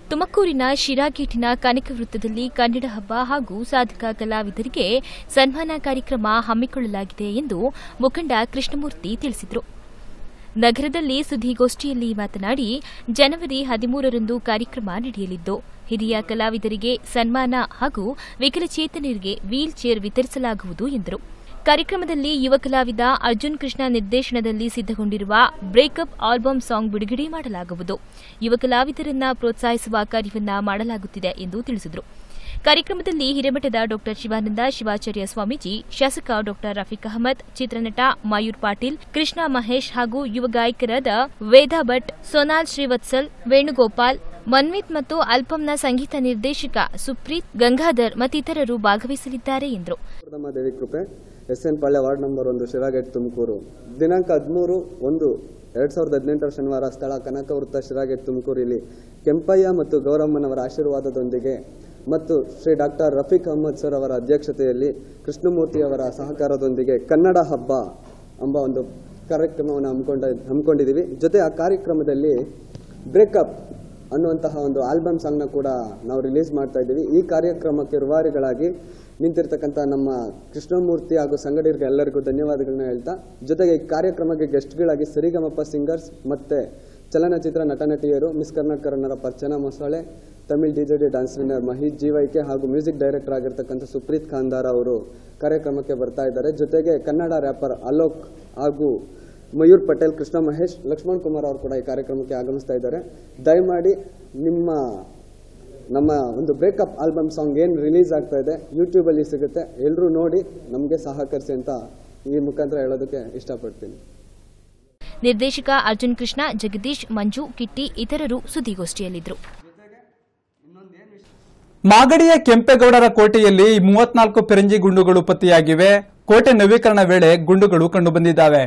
ತುಮಕೂರಿನ ಶಿರಾಗೇಟಿನ ಕನಕ ವೃತ್ತದಲ್ಲಿ ಕನ್ನಡ ಹಬ್ಬ ಹಾಗೂ ಸಾಧಕ ಕಲಾವಿದರಿಗೆ ಸನ್ಮಾನ ಕಾರ್ಯಕ್ರಮ ಹಮ್ಮಿಕೊಳ್ಳಲಾಗಿದೆ ಎಂದು ಮುಖಂಡ ಕೃಷ್ಣಮೂರ್ತಿ ತಿಳಿಸಿದರು. ನಗರದಲ್ಲಿ ಸುದ್ದಿಗೋಷ್ಠಿಯಲ್ಲಿ ಮಾತನಾಡಿ, ಜನವರಿ 13ರಂದು ಕಾರ್ಯಕ್ರಮ ನಡೆಯಲಿದ್ದು ಹಿರಿಯ ಕಲಾವಿದರಿಗೆ ಸನ್ಮಾನ ಹಾಗೂ ವಿಕಲಚೇತನರಿಗೆ ವೀಲ್ ಚೇರ್ ವಿತರಿಸಲಾಗುವುದು ಎಂದರು. ಕಾರ್ಯಕ್ರಮದಲ್ಲಿ ಯುವ ಕಲಾವಿದ ಅರ್ಜುನ್ ಕೃಷ್ಣ ನಿರ್ದೇಶನದಲ್ಲಿ ಸಿದ್ದಗೊಂಡಿರುವ ಬ್ರೇಕಪ್ ಆಲ್ಬಮ್ ಸಾಂಗ್ ಬಿಡುಗಡೆ ಮಾಡಲಾಗುವುದು. ಯುವ ಕಲಾವಿದರನ್ನ ಪ್ರೋತ್ಸಾಹಿಸುವ ಕಾರ್ಯವನ್ನ ಮಾಡಲಾಗುತ್ತಿದೆ ಎಂದು ತಿಳಿಸಿದರು. ಕಾರ್ಯಕ್ರಮದಲ್ಲಿ ಹಿರೇಮಠದ ಡಾ ಶಿವಾನಂದ ಶಿವಾಚಾರ್ಯ ಸ್ವಾಮೀಜಿ, ಶಾಸಕ ಡಾ ರಫೀಕ್ ಅಹಮದ್, ಚಿತ್ರನಟ ಮಯೂರ್ ಪಾಟೀಲ್, ಕೃಷ್ಣ ಮಹೇಶ್ ಹಾಗೂ ಯುವ ಗಾಯಕರಾದ ವೇದಾ ಭಟ್, ಸೋನಾಲ್ ಶ್ರೀವತ್ಸಲ್, ವೇಣುಗೋಪಾಲ್, ಮನ್ವಿತ್ ಮತ್ತು ಅಲ್ಪಂನ ಸಂಗೀತ ನಿರ್ದೇಶಕ ಸುಪ್ರೀತ್ ಗಂಗಾಧರ್ ಮತ್ತಿತರರು ಭಾಗವಹಿಸಲಿದ್ದಾರೆ ಎಂದರು. ದೇವಿ ಕೃಪೆ, SN Palya, ward number 1, Sira gate, Tumakuru. ದಿನಾಂಕ 13/1/2018 ಶನಿವಾರ, ಸ್ಥಳ ಕನಕ ವೃತ್ತ, ಶಿರಾಗೇಟ್, ತುಮಕೂರು. ಇಲ್ಲಿ ಕೆಂಪಯ್ಯ ಮತ್ತು ಗೌರಮ್ಮನವರ ಆಶೀರ್ವಾದದೊಂದಿಗೆ ಮತ್ತು ಶ್ರೀ ಡಾಕ್ಟರ್ ರಫೀಕ್ ಅಹಮದ್ ಸರ್ ಅವರ ಅಧ್ಯಕ್ಷತೆಯಲ್ಲಿ ಕೃಷ್ಣಮೂರ್ತಿ ಅವರ ಸಹಕಾರದೊಂದಿಗೆ ಕನ್ನಡ ಹಬ್ಬ ಎಂಬ ಒಂದು ಕಾರ್ಯಕ್ರಮವನ್ನು ಹಮ್ಮಿಕೊಂಡಿದ್ದೀವಿ. ಜೊತೆ ಆ ಕಾರ್ಯಕ್ರಮದಲ್ಲಿ ಬ್ರೇಕಪ್ ಅನ್ನುವಂತಹ ಒಂದು ಆಲ್ಬಮ್ ಸಾಂಗ್ನ ಕೂಡ ನಾವು ರಿಲೀಸ್ ಮಾಡ್ತಾ ಇದ್ದೀವಿ. ಈ ಕಾರ್ಯಕ್ರಮಕ್ಕೆ ರೂವಾರಿಗಳಾಗಿ ನಿಂತಿರ್ತಕ್ಕಂಥ ನಮ್ಮ ಕೃಷ್ಣಮೂರ್ತಿ ಹಾಗೂ ಸಂಗಡಿಗರಿಗೆ ಎಲ್ಲರಿಗೂ ಧನ್ಯವಾದಗಳನ್ನ ಹೇಳ್ತಾ, ಜೊತೆಗೆ ಈ ಕಾರ್ಯಕ್ರಮಕ್ಕೆ ಗೆಸ್ಟ್ಗಳಾಗಿ ಸರಿಗಮಪ ಸಿಂಗರ್ಸ್ ಮತ್ತೆ ಚಲನಚಿತ್ರ ನಟನಟಿಯರು, miss Karnataka runner Archana Mosale, Tamil DJD dance trainer Mahish ಜೀವೈಕೆ ಹಾಗೂ ಮ್ಯೂಸಿಕ್ ಡೈರೆಕ್ಟರ್ ಆಗಿರ್ತಕ್ಕಂಥ ಸುಪ್ರೀತ್ ಖಾಂದಾರ ಅವರು ಕಾರ್ಯಕ್ರಮಕ್ಕೆ ಬರ್ತಾ ಇದ್ದಾರೆ. ಜೊತೆಗೆ ಕನ್ನಡ ರ್ಯಾಪರ್ ಅಲೋಕ್ ಹಾಗೂ ಮಯೂರ್ ಪಟೇಲ್, ಕೃಷ್ಣ ಮಹೇಶ್, ಲಕ್ಷ್ಮಣ್ ಕುಮಾರ್ ಅವರು ಕೂಡ ಈ ಕಾರ್ಯಕ್ರಮಕ್ಕೆ ಆಗಮಿಸ್ತಾ ಇದ್ದಾರೆ. ದಯಮಾಡಿ ನಮ್ಮ ಒಂದು ಬ್ರೇಕಪ್ ಆಲ್ಬಮ್ ಸಾಂಗ್ ಏನು ರಿಲೀಸ್ ಆಗ್ತಾ ಇದೆ ಯೂಟ್ಯೂಬಲ್ಲಿ ಸಿಗುತ್ತೆ, ಎಲ್ಲರೂ ನೋಡಿ ನಮಗೆ ಸಹಕರಿಸಿ ಅಂತ ಈ ಮುಖಾಂತರ ಹೇಳೋದಕ್ಕೆ ಇಷ್ಟಪಡ್ತೀನಿ. ನಿರ್ದೇಶಕ ಅರ್ಜುನ್ ಕೃಷ್ಣ, ಜಗದೀಶ್, ಮಂಜು, ಕಿಟ್ಟಿ ಇತರರು ಸುದ್ದಿಗೋಷ್ಠಿಯಲ್ಲಿದ್ದರು. ಮಾಗಡಿಯ ಕೆಂಪೇಗೌಡರ ಕೋಟೆಯಲ್ಲಿ 34 ಪಿರಂಜಿ ಗುಂಡುಗಳು ಪತ್ತೆಯಾಗಿವೆ. ಕೋಟೆ ನವೀಕರಣ ವೇಳೆ ಗುಂಡುಗಳು ಕಂಡುಬಂದಿದ್ದಾವೆ.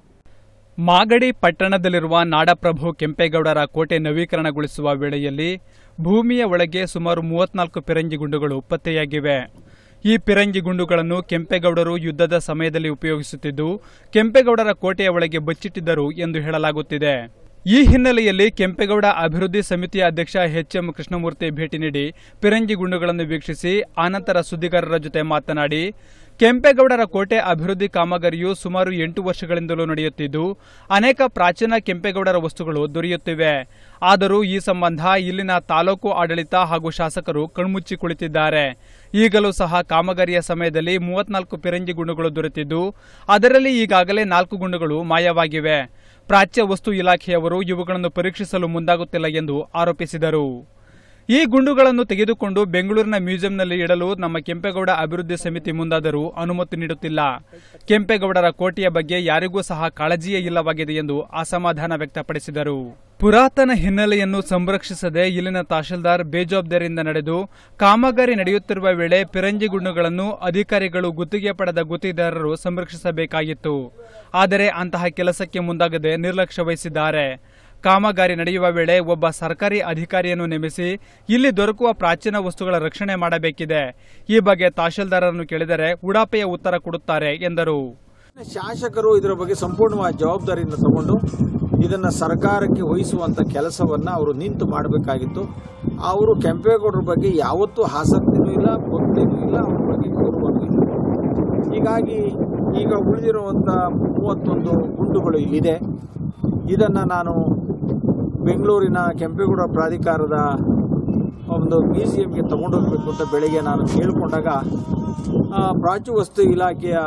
ಮಾಗಡಿ ಪಟ್ಟಣದಲ್ಲಿರುವ ನಾಡಪ್ರಭು ಕೆಂಪೇಗೌಡರ ಕೋಟೆ ನವೀಕರಣಗೊಳಿಸುವ ವೇಳೆಯಲ್ಲಿ ಭೂಮಿಯ ಒಳಗೆ ಸುಮಾರು 34 ಪಿರಂಜಿ ಗುಂಡುಗಳು ಪತ್ತೆಯಾಗಿವೆ. ಈ ಪಿರಂಜಿ ಗುಂಡುಗಳನ್ನು ಕೆಂಪೇಗೌಡರು ಯುದ್ಧದ ಸಮಯದಲ್ಲಿ ಉಪಯೋಗಿಸುತ್ತಿದ್ದು, ಕೆಂಪೇಗೌಡರ ಕೋಟೆಯ ಒಳಗೆ ಬಚ್ಚಿಟ್ಟಿದ್ದರು ಎಂದು ಹೇಳಲಾಗುತ್ತಿದೆ. ಈ ಹಿನ್ನೆಲೆಯಲ್ಲಿ ಕೆಂಪೇಗೌಡ ಅಭಿವೃದ್ಧಿ ಸಮಿತಿಯ ಅಧ್ಯಕ್ಷ ಎಚ್ಎಂ ಕೃಷ್ಣಮೂರ್ತಿ ಭೇಟಿ ನೀಡಿ ಪಿರಂಜಿ ಗುಂಡುಗಳನ್ನು ವೀಕ್ಷಿಸಿ ಆನಂತರ ಸುದ್ದಿಗಾರರ ಜೊತೆ ಮಾತನಾಡಿ, ಕೆಂಪೇಗೌಡರ ಕೋಟೆ ಅಭಿವೃದ್ಧಿ ಕಾಮಗಾರಿಯು ಸುಮಾರು 8 ವರ್ಷಗಳಿಂದಲೂ ನಡೆಯುತ್ತಿದ್ದು, ಅನೇಕ ಪ್ರಾಚೀನ ಕೆಂಪೇಗೌಡರ ವಸ್ತುಗಳು ದೊರೆಯುತ್ತಿವೆ. ಆದರೂ ಈ ಸಂಬಂಧ ಇಲ್ಲಿನ ತಾಲೂಕು ಆಡಳಿತ ಹಾಗೂ ಶಾಸಕರು ಕಣ್ಮುಚ್ಚಿ ಕುಳಿತಿದ್ದಾರೆ. ಈಗಲೂ ಸಹ ಕಾಮಗಾರಿಯ ಸಮಯದಲ್ಲಿ 34 ಪಿರಂಜಿ ಗುಂಡುಗಳು ದೊರೆತಿದ್ದು, ಅದರಲ್ಲಿ ಈಗಾಗಲೇ 4 ಗುಂಡುಗಳು ಮಾಯವಾಗಿವೆ. ಪ್ರಾಚ್ಯ ವಸ್ತು ಇಲಾಖೆಯವರು ಇವುಗಳನ್ನು ಪರೀಕ್ಷಿಸಲು ಮುಂದಾಗುತ್ತಿಲ್ಲ ಎಂದು ಆರೋಪಿಸಿದರು. ಈ ಗುಂಡುಗಳನ್ನು ತೆಗೆದುಕೊಂಡು ಬೆಂಗಳೂರಿನ ಮ್ಯೂಸಿಯಂನಲ್ಲಿ ಇಡಲು ನಮ್ಮ ಕೆಂಪೇಗೌಡ ಅಭಿವೃದ್ಧಿ ಸಮಿತಿ ಮುಂದಾದರೂ ಅನುಮತಿ ನೀಡುತ್ತಿಲ್ಲ. ಕೆಂಪೇಗೌಡರ ಕೋಟೆಯ ಬಗ್ಗೆ ಯಾರಿಗೂ ಸಹ ಕಾಳಜಿಯೇ ಇಲ್ಲವಾಗಿದೆ ಎಂದು ಅಸಮಾಧಾನ ವ್ಯಕ್ತಪಡಿಸಿದರು. ಪುರಾತನ ಹಿನ್ನೆಲೆಯನ್ನು ಸಂರಕ್ಷಿಸದೆ ಇಲ್ಲಿನ ತಹಶೀಲ್ದಾರ್ ಬೇಜವಾಬ್ದಾರಿಯಿಂದ ನಡೆದು ಕಾಮಗಾರಿ ನಡೆಯುತ್ತಿರುವ ವೇಳೆ ಪಿರಂಜಿ ಗುಂಡುಗಳನ್ನು ಅಧಿಕಾರಿಗಳು ಗುತ್ತಿಗೆ ಪಡೆದ ಗುತ್ತಿಗೆದಾರರು ಸಂರಕ್ಷಿಸಬೇಕಾಗಿತ್ತು. ಆದರೆ ಅಂತಹ ಕೆಲಸಕ್ಕೆ ಮುಂದಾಗದೆ ನಿರ್ಲಕ್ಷ್ಯ ವಹಿಸಿದ್ದಾರೆ. ಕಾಮಗಾರಿ ನಡೆಯುವ ವೇಳೆ ಒಬ್ಬ ಸರ್ಕಾರಿ ಅಧಿಕಾರಿಯನ್ನು ನೇಮಿಸಿ ಇಲ್ಲಿ ದೊರಕುವ ಪ್ರಾಚೀನ ವಸ್ತುಗಳ ರಕ್ಷಣೆ ಮಾಡಬೇಕಿದೆ. ಈ ಬಗ್ಗೆ ತಹಶೀಲ್ದಾರರನ್ನು ಕೇಳಿದರೆ ಉಡಾಪೆಯ ಉತ್ತರ ಕೊಡುತ್ತಾರೆ ಎಂದರು. ಶಾಸಕರು ಇದರ ಬಗ್ಗೆ ಸಂಪೂರ್ಣವಾದ ಜವಾಬ್ದಾರಿಯನ್ನು ತಗೊಂಡು ಇದನ್ನು ಸರ್ಕಾರಕ್ಕೆ ವಹಿಸುವಂತ ಕೆಲಸವನ್ನ ಅವರು ನಿಂತು ಮಾಡಬೇಕಾಗಿತ್ತು. ಅವರು ಕೆಂಪೇಗೌಡರ ಬಗ್ಗೆ ಯಾವತ್ತೂ ಆಸಕ್ತಿನೂ ಇಲ್ಲ, ಭಕ್ತಿನೂ ಇಲ್ಲ, ಅವ್ರ ಬಗ್ಗೆ ಗೌರವನೂ ಇಲ್ಲ. ಹೀಗಾಗಿ ಈಗ ಉಳಿದಿರುವಂತ 31 ಗುಂಡುಗಳು ಇಲ್ಲಿದೆ. ಇದನ್ನು ನಾನು ಬೆಂಗಳೂರಿನ ಕೆಂಪೇಗೌಡ ಪ್ರಾಧಿಕಾರದ ಒಂದು ಮ್ಯೂಸಿಯಂಗೆ ತಗೊಂಡೋಗ್ಬೇಕು ಅಂತ ಬೆಳಗ್ಗೆ ನಾನು ಕೇಳಿಕೊಂಡಾಗ ಪ್ರಾಚ್ಯ ವಸ್ತು ಇಲಾಖೆಯ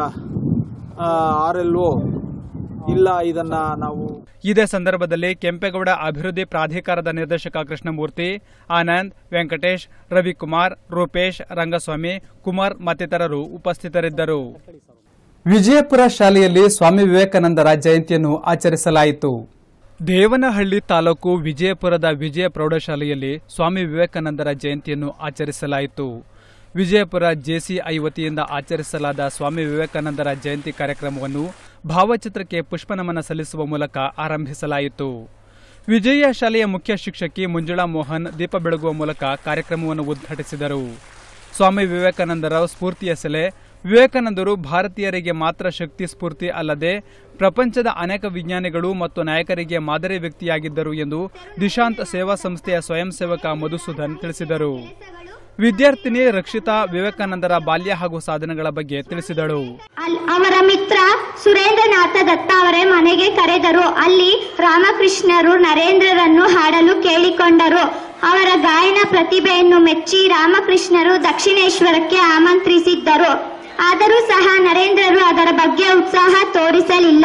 RLO ಇಲ್ಲ, ಇದನ್ನ ನಾವು. ಇದೇ ಸಂದರ್ಭದಲ್ಲಿ ಕೆಂಪೇಗೌಡ ಅಭಿವೃದ್ಧಿ ಪ್ರಾಧಿಕಾರದ ನಿರ್ದೇಶಕ ಕೃಷ್ಣಮೂರ್ತಿ, ಆನಂದ್, ವೆಂಕಟೇಶ್, ರವಿಕುಮಾರ್, ರೂಪೇಶ್, ರಂಗಸ್ವಾಮಿ, ಕುಮಾರ್ ಮತ್ತಿತರರು ಉಪಸ್ಥಿತರಿದ್ದರು. ವಿಜಯಪುರ ಶಾಲೆಯಲ್ಲಿ ಸ್ವಾಮಿ ವಿವೇಕಾನಂದರ ಜಯಂತಿಯನ್ನು ಆಚರಿಸಲಾಯಿತು. ದೇವನಹಳ್ಳಿ ತಾಲೂಕು ವಿಜಯಪುರದ ವಿಜಯ ಪ್ರೌಢಶಾಲೆಯಲ್ಲಿ ಸ್ವಾಮಿ ವಿವೇಕಾನಂದರ ಜಯಂತಿಯನ್ನು ಆಚರಿಸಲಾಯಿತು. ವಿಜಯಪುರ ಜೆಸಿಐ ವತಿಯಿಂದ ಆಚರಿಸಲಾದ ಸ್ವಾಮಿ ವಿವೇಕಾನಂದರ ಜಯಂತಿ ಕಾರ್ಯಕ್ರಮವನ್ನು ಭಾವಚಿತ್ರಕ್ಕೆ ಪುಷ್ಪನಮನ ಸಲ್ಲಿಸುವ ಮೂಲಕ ಆರಂಭಿಸಲಾಯಿತು. ವಿಜಯ ಶಾಲೆಯ ಮುಖ್ಯ ಶಿಕ್ಷಕಿ ಮಂಜುಳಾ ಮೋಹನ್ ದೀಪ ಬೆಳಗುವ ಮೂಲಕ ಕಾರ್ಯಕ್ರಮವನ್ನು ಉದ್ಘಾಟಿಸಿದರು. ಸ್ವಾಮಿ ವಿವೇಕಾನಂದರ ಸ್ಫೂರ್ತಿಯ ಸೆಲೆ ವಿವೇಕಾನಂದರು ಭಾರತೀಯರಿಗೆ ಮಾತ್ರ ಶಕ್ತಿ ಸ್ಫೂರ್ತಿ ಅಲ್ಲದೆ ಪ್ರಪಂಚದ ಅನೇಕ ವಿಜ್ಞಾನಿಗಳು ಮತ್ತು ನಾಯಕರಿಗೆ ಮಾದರಿ ವ್ಯಕ್ತಿಯಾಗಿದ್ದರು ಎಂದು ದಿಶಾಂತ್ ಸೇವಾ ಸಂಸ್ಥೆಯ ಸ್ವಯಂ ಸೇವಕ ಮಧುಸೂದನ್ ತಿಳಿಸಿದರು. ವಿದ್ಯಾರ್ಥಿನಿ ರಕ್ಷಿತಾ ವಿವೇಕಾನಂದರ ಬಾಲ್ಯ ಹಾಗೂ ಸಾಧನೆಗಳ ಬಗ್ಗೆ ತಿಳಿಸಿದಳು. ಅವರ ಮಿತ್ರ ಸುರೇಂದ್ರನಾಥ ದತ್ತ ಅವರ ಮನೆಗೆ ಕರೆದರು. ಅಲ್ಲಿ ರಾಮಕೃಷ್ಣರು ನರೇಂದ್ರರನ್ನು ಹಾಡಲು ಕೇಳಿಕೊಂಡರು. ಅವರ ಗಾಯನ ಪ್ರತಿಭೆಯನ್ನು ಮೆಚ್ಚಿ ರಾಮಕೃಷ್ಣರು ದಕ್ಷಿಣೇಶ್ವರಕ್ಕೆ ಆಮಂತ್ರಿಸಿದ್ದರು. ಆದರೂ ಸಹ ನರೇಂದ್ರರು ಅದರ ಬಗ್ಗೆ ಉತ್ಸಾಹ ತೋರಿಸಲಿಲ್ಲ.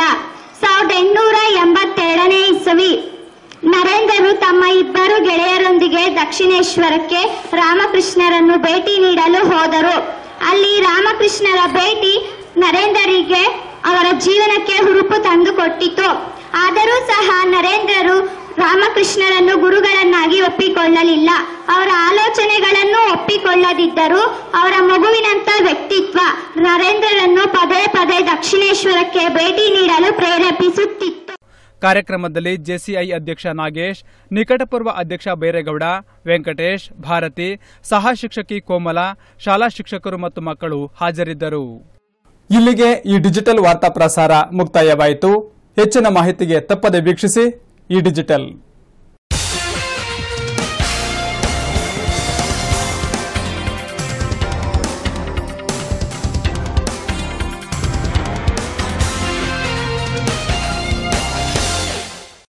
1882ನೇ ಇಸವಿ ನರೇಂದ್ರರು ತಮ್ಮ ಇಬ್ಬರು ಗೆಳೆಯರೊಂದಿಗೆ ದಕ್ಷಿಣೇಶ್ವರಕ್ಕೆ ರಾಮಕೃಷ್ಣರನ್ನು ಭೇಟಿ ನೀಡಲು ಹೋದರು. ಅಲ್ಲಿ ರಾಮಕೃಷ್ಣರ ಭೇಟಿ ನರೇಂದ್ರರಿಗೆ ಅವರ ಜೀವನಕ್ಕೆ ಹುರುಪು ತಂದುಕೊಟ್ಟಿತು. ಆದರೂ ಸಹ ನರೇಂದ್ರರು ರಾಮಕೃಷ್ಣರನ್ನು ಗುರುಗಳನ್ನಾಗಿ ಒಪ್ಪಿಕೊಳ್ಳಲಿಲ್ಲ. ಅವರ ಆಲೋಚನೆಗಳನ್ನು ಒಪ್ಪಿಕೊಳ್ಳದಿದ್ದರೂ ಅವರ ಮಗುವಿನಂತ ವ್ಯಕ್ತಿತ್ವ ನರೇಂದ್ರರನ್ನು ಪದೇ ಪದೇ ದಕ್ಷಿಣೇಶ್ವರಕ್ಕೆ ಭೇಟಿ ನೀಡಲು ಪ್ರೇರೇಪಿಸುತ್ತಿತ್ತು. ಕಾರ್ಯಕ್ರಮದಲ್ಲಿ ಜೆಸಿಐ ಅಧ್ಯಕ್ಷ ನಾಗೇಶ್, ನಿಕಟಪೂರ್ವ ಅಧ್ಯಕ್ಷ ಬೈರೇಗೌಡ, ವೆಂಕಟೇಶ್, ಭಾರತಿ, ಸಹ ಶಿಕ್ಷಕಿ ಕೋಮಲ, ಶಾಲಾ ಶಿಕ್ಷಕರು ಮತ್ತು ಮಕ್ಕಳು ಹಾಜರಿದ್ದರು. ಇಲ್ಲಿಗೆ ಈ ಡಿಜಿಟಲ್ ವಾರ್ತಾ ಪ್ರಸಾರ ಮುಕ್ತಾಯವಾಯಿತು. ಹೆಚ್ಚಿನ ಮಾಹಿತಿಗೆ ತಪ್ಪದೆ ವೀಕ್ಷಿಸಿ ಈ ಡಿಜಿಟಲ್.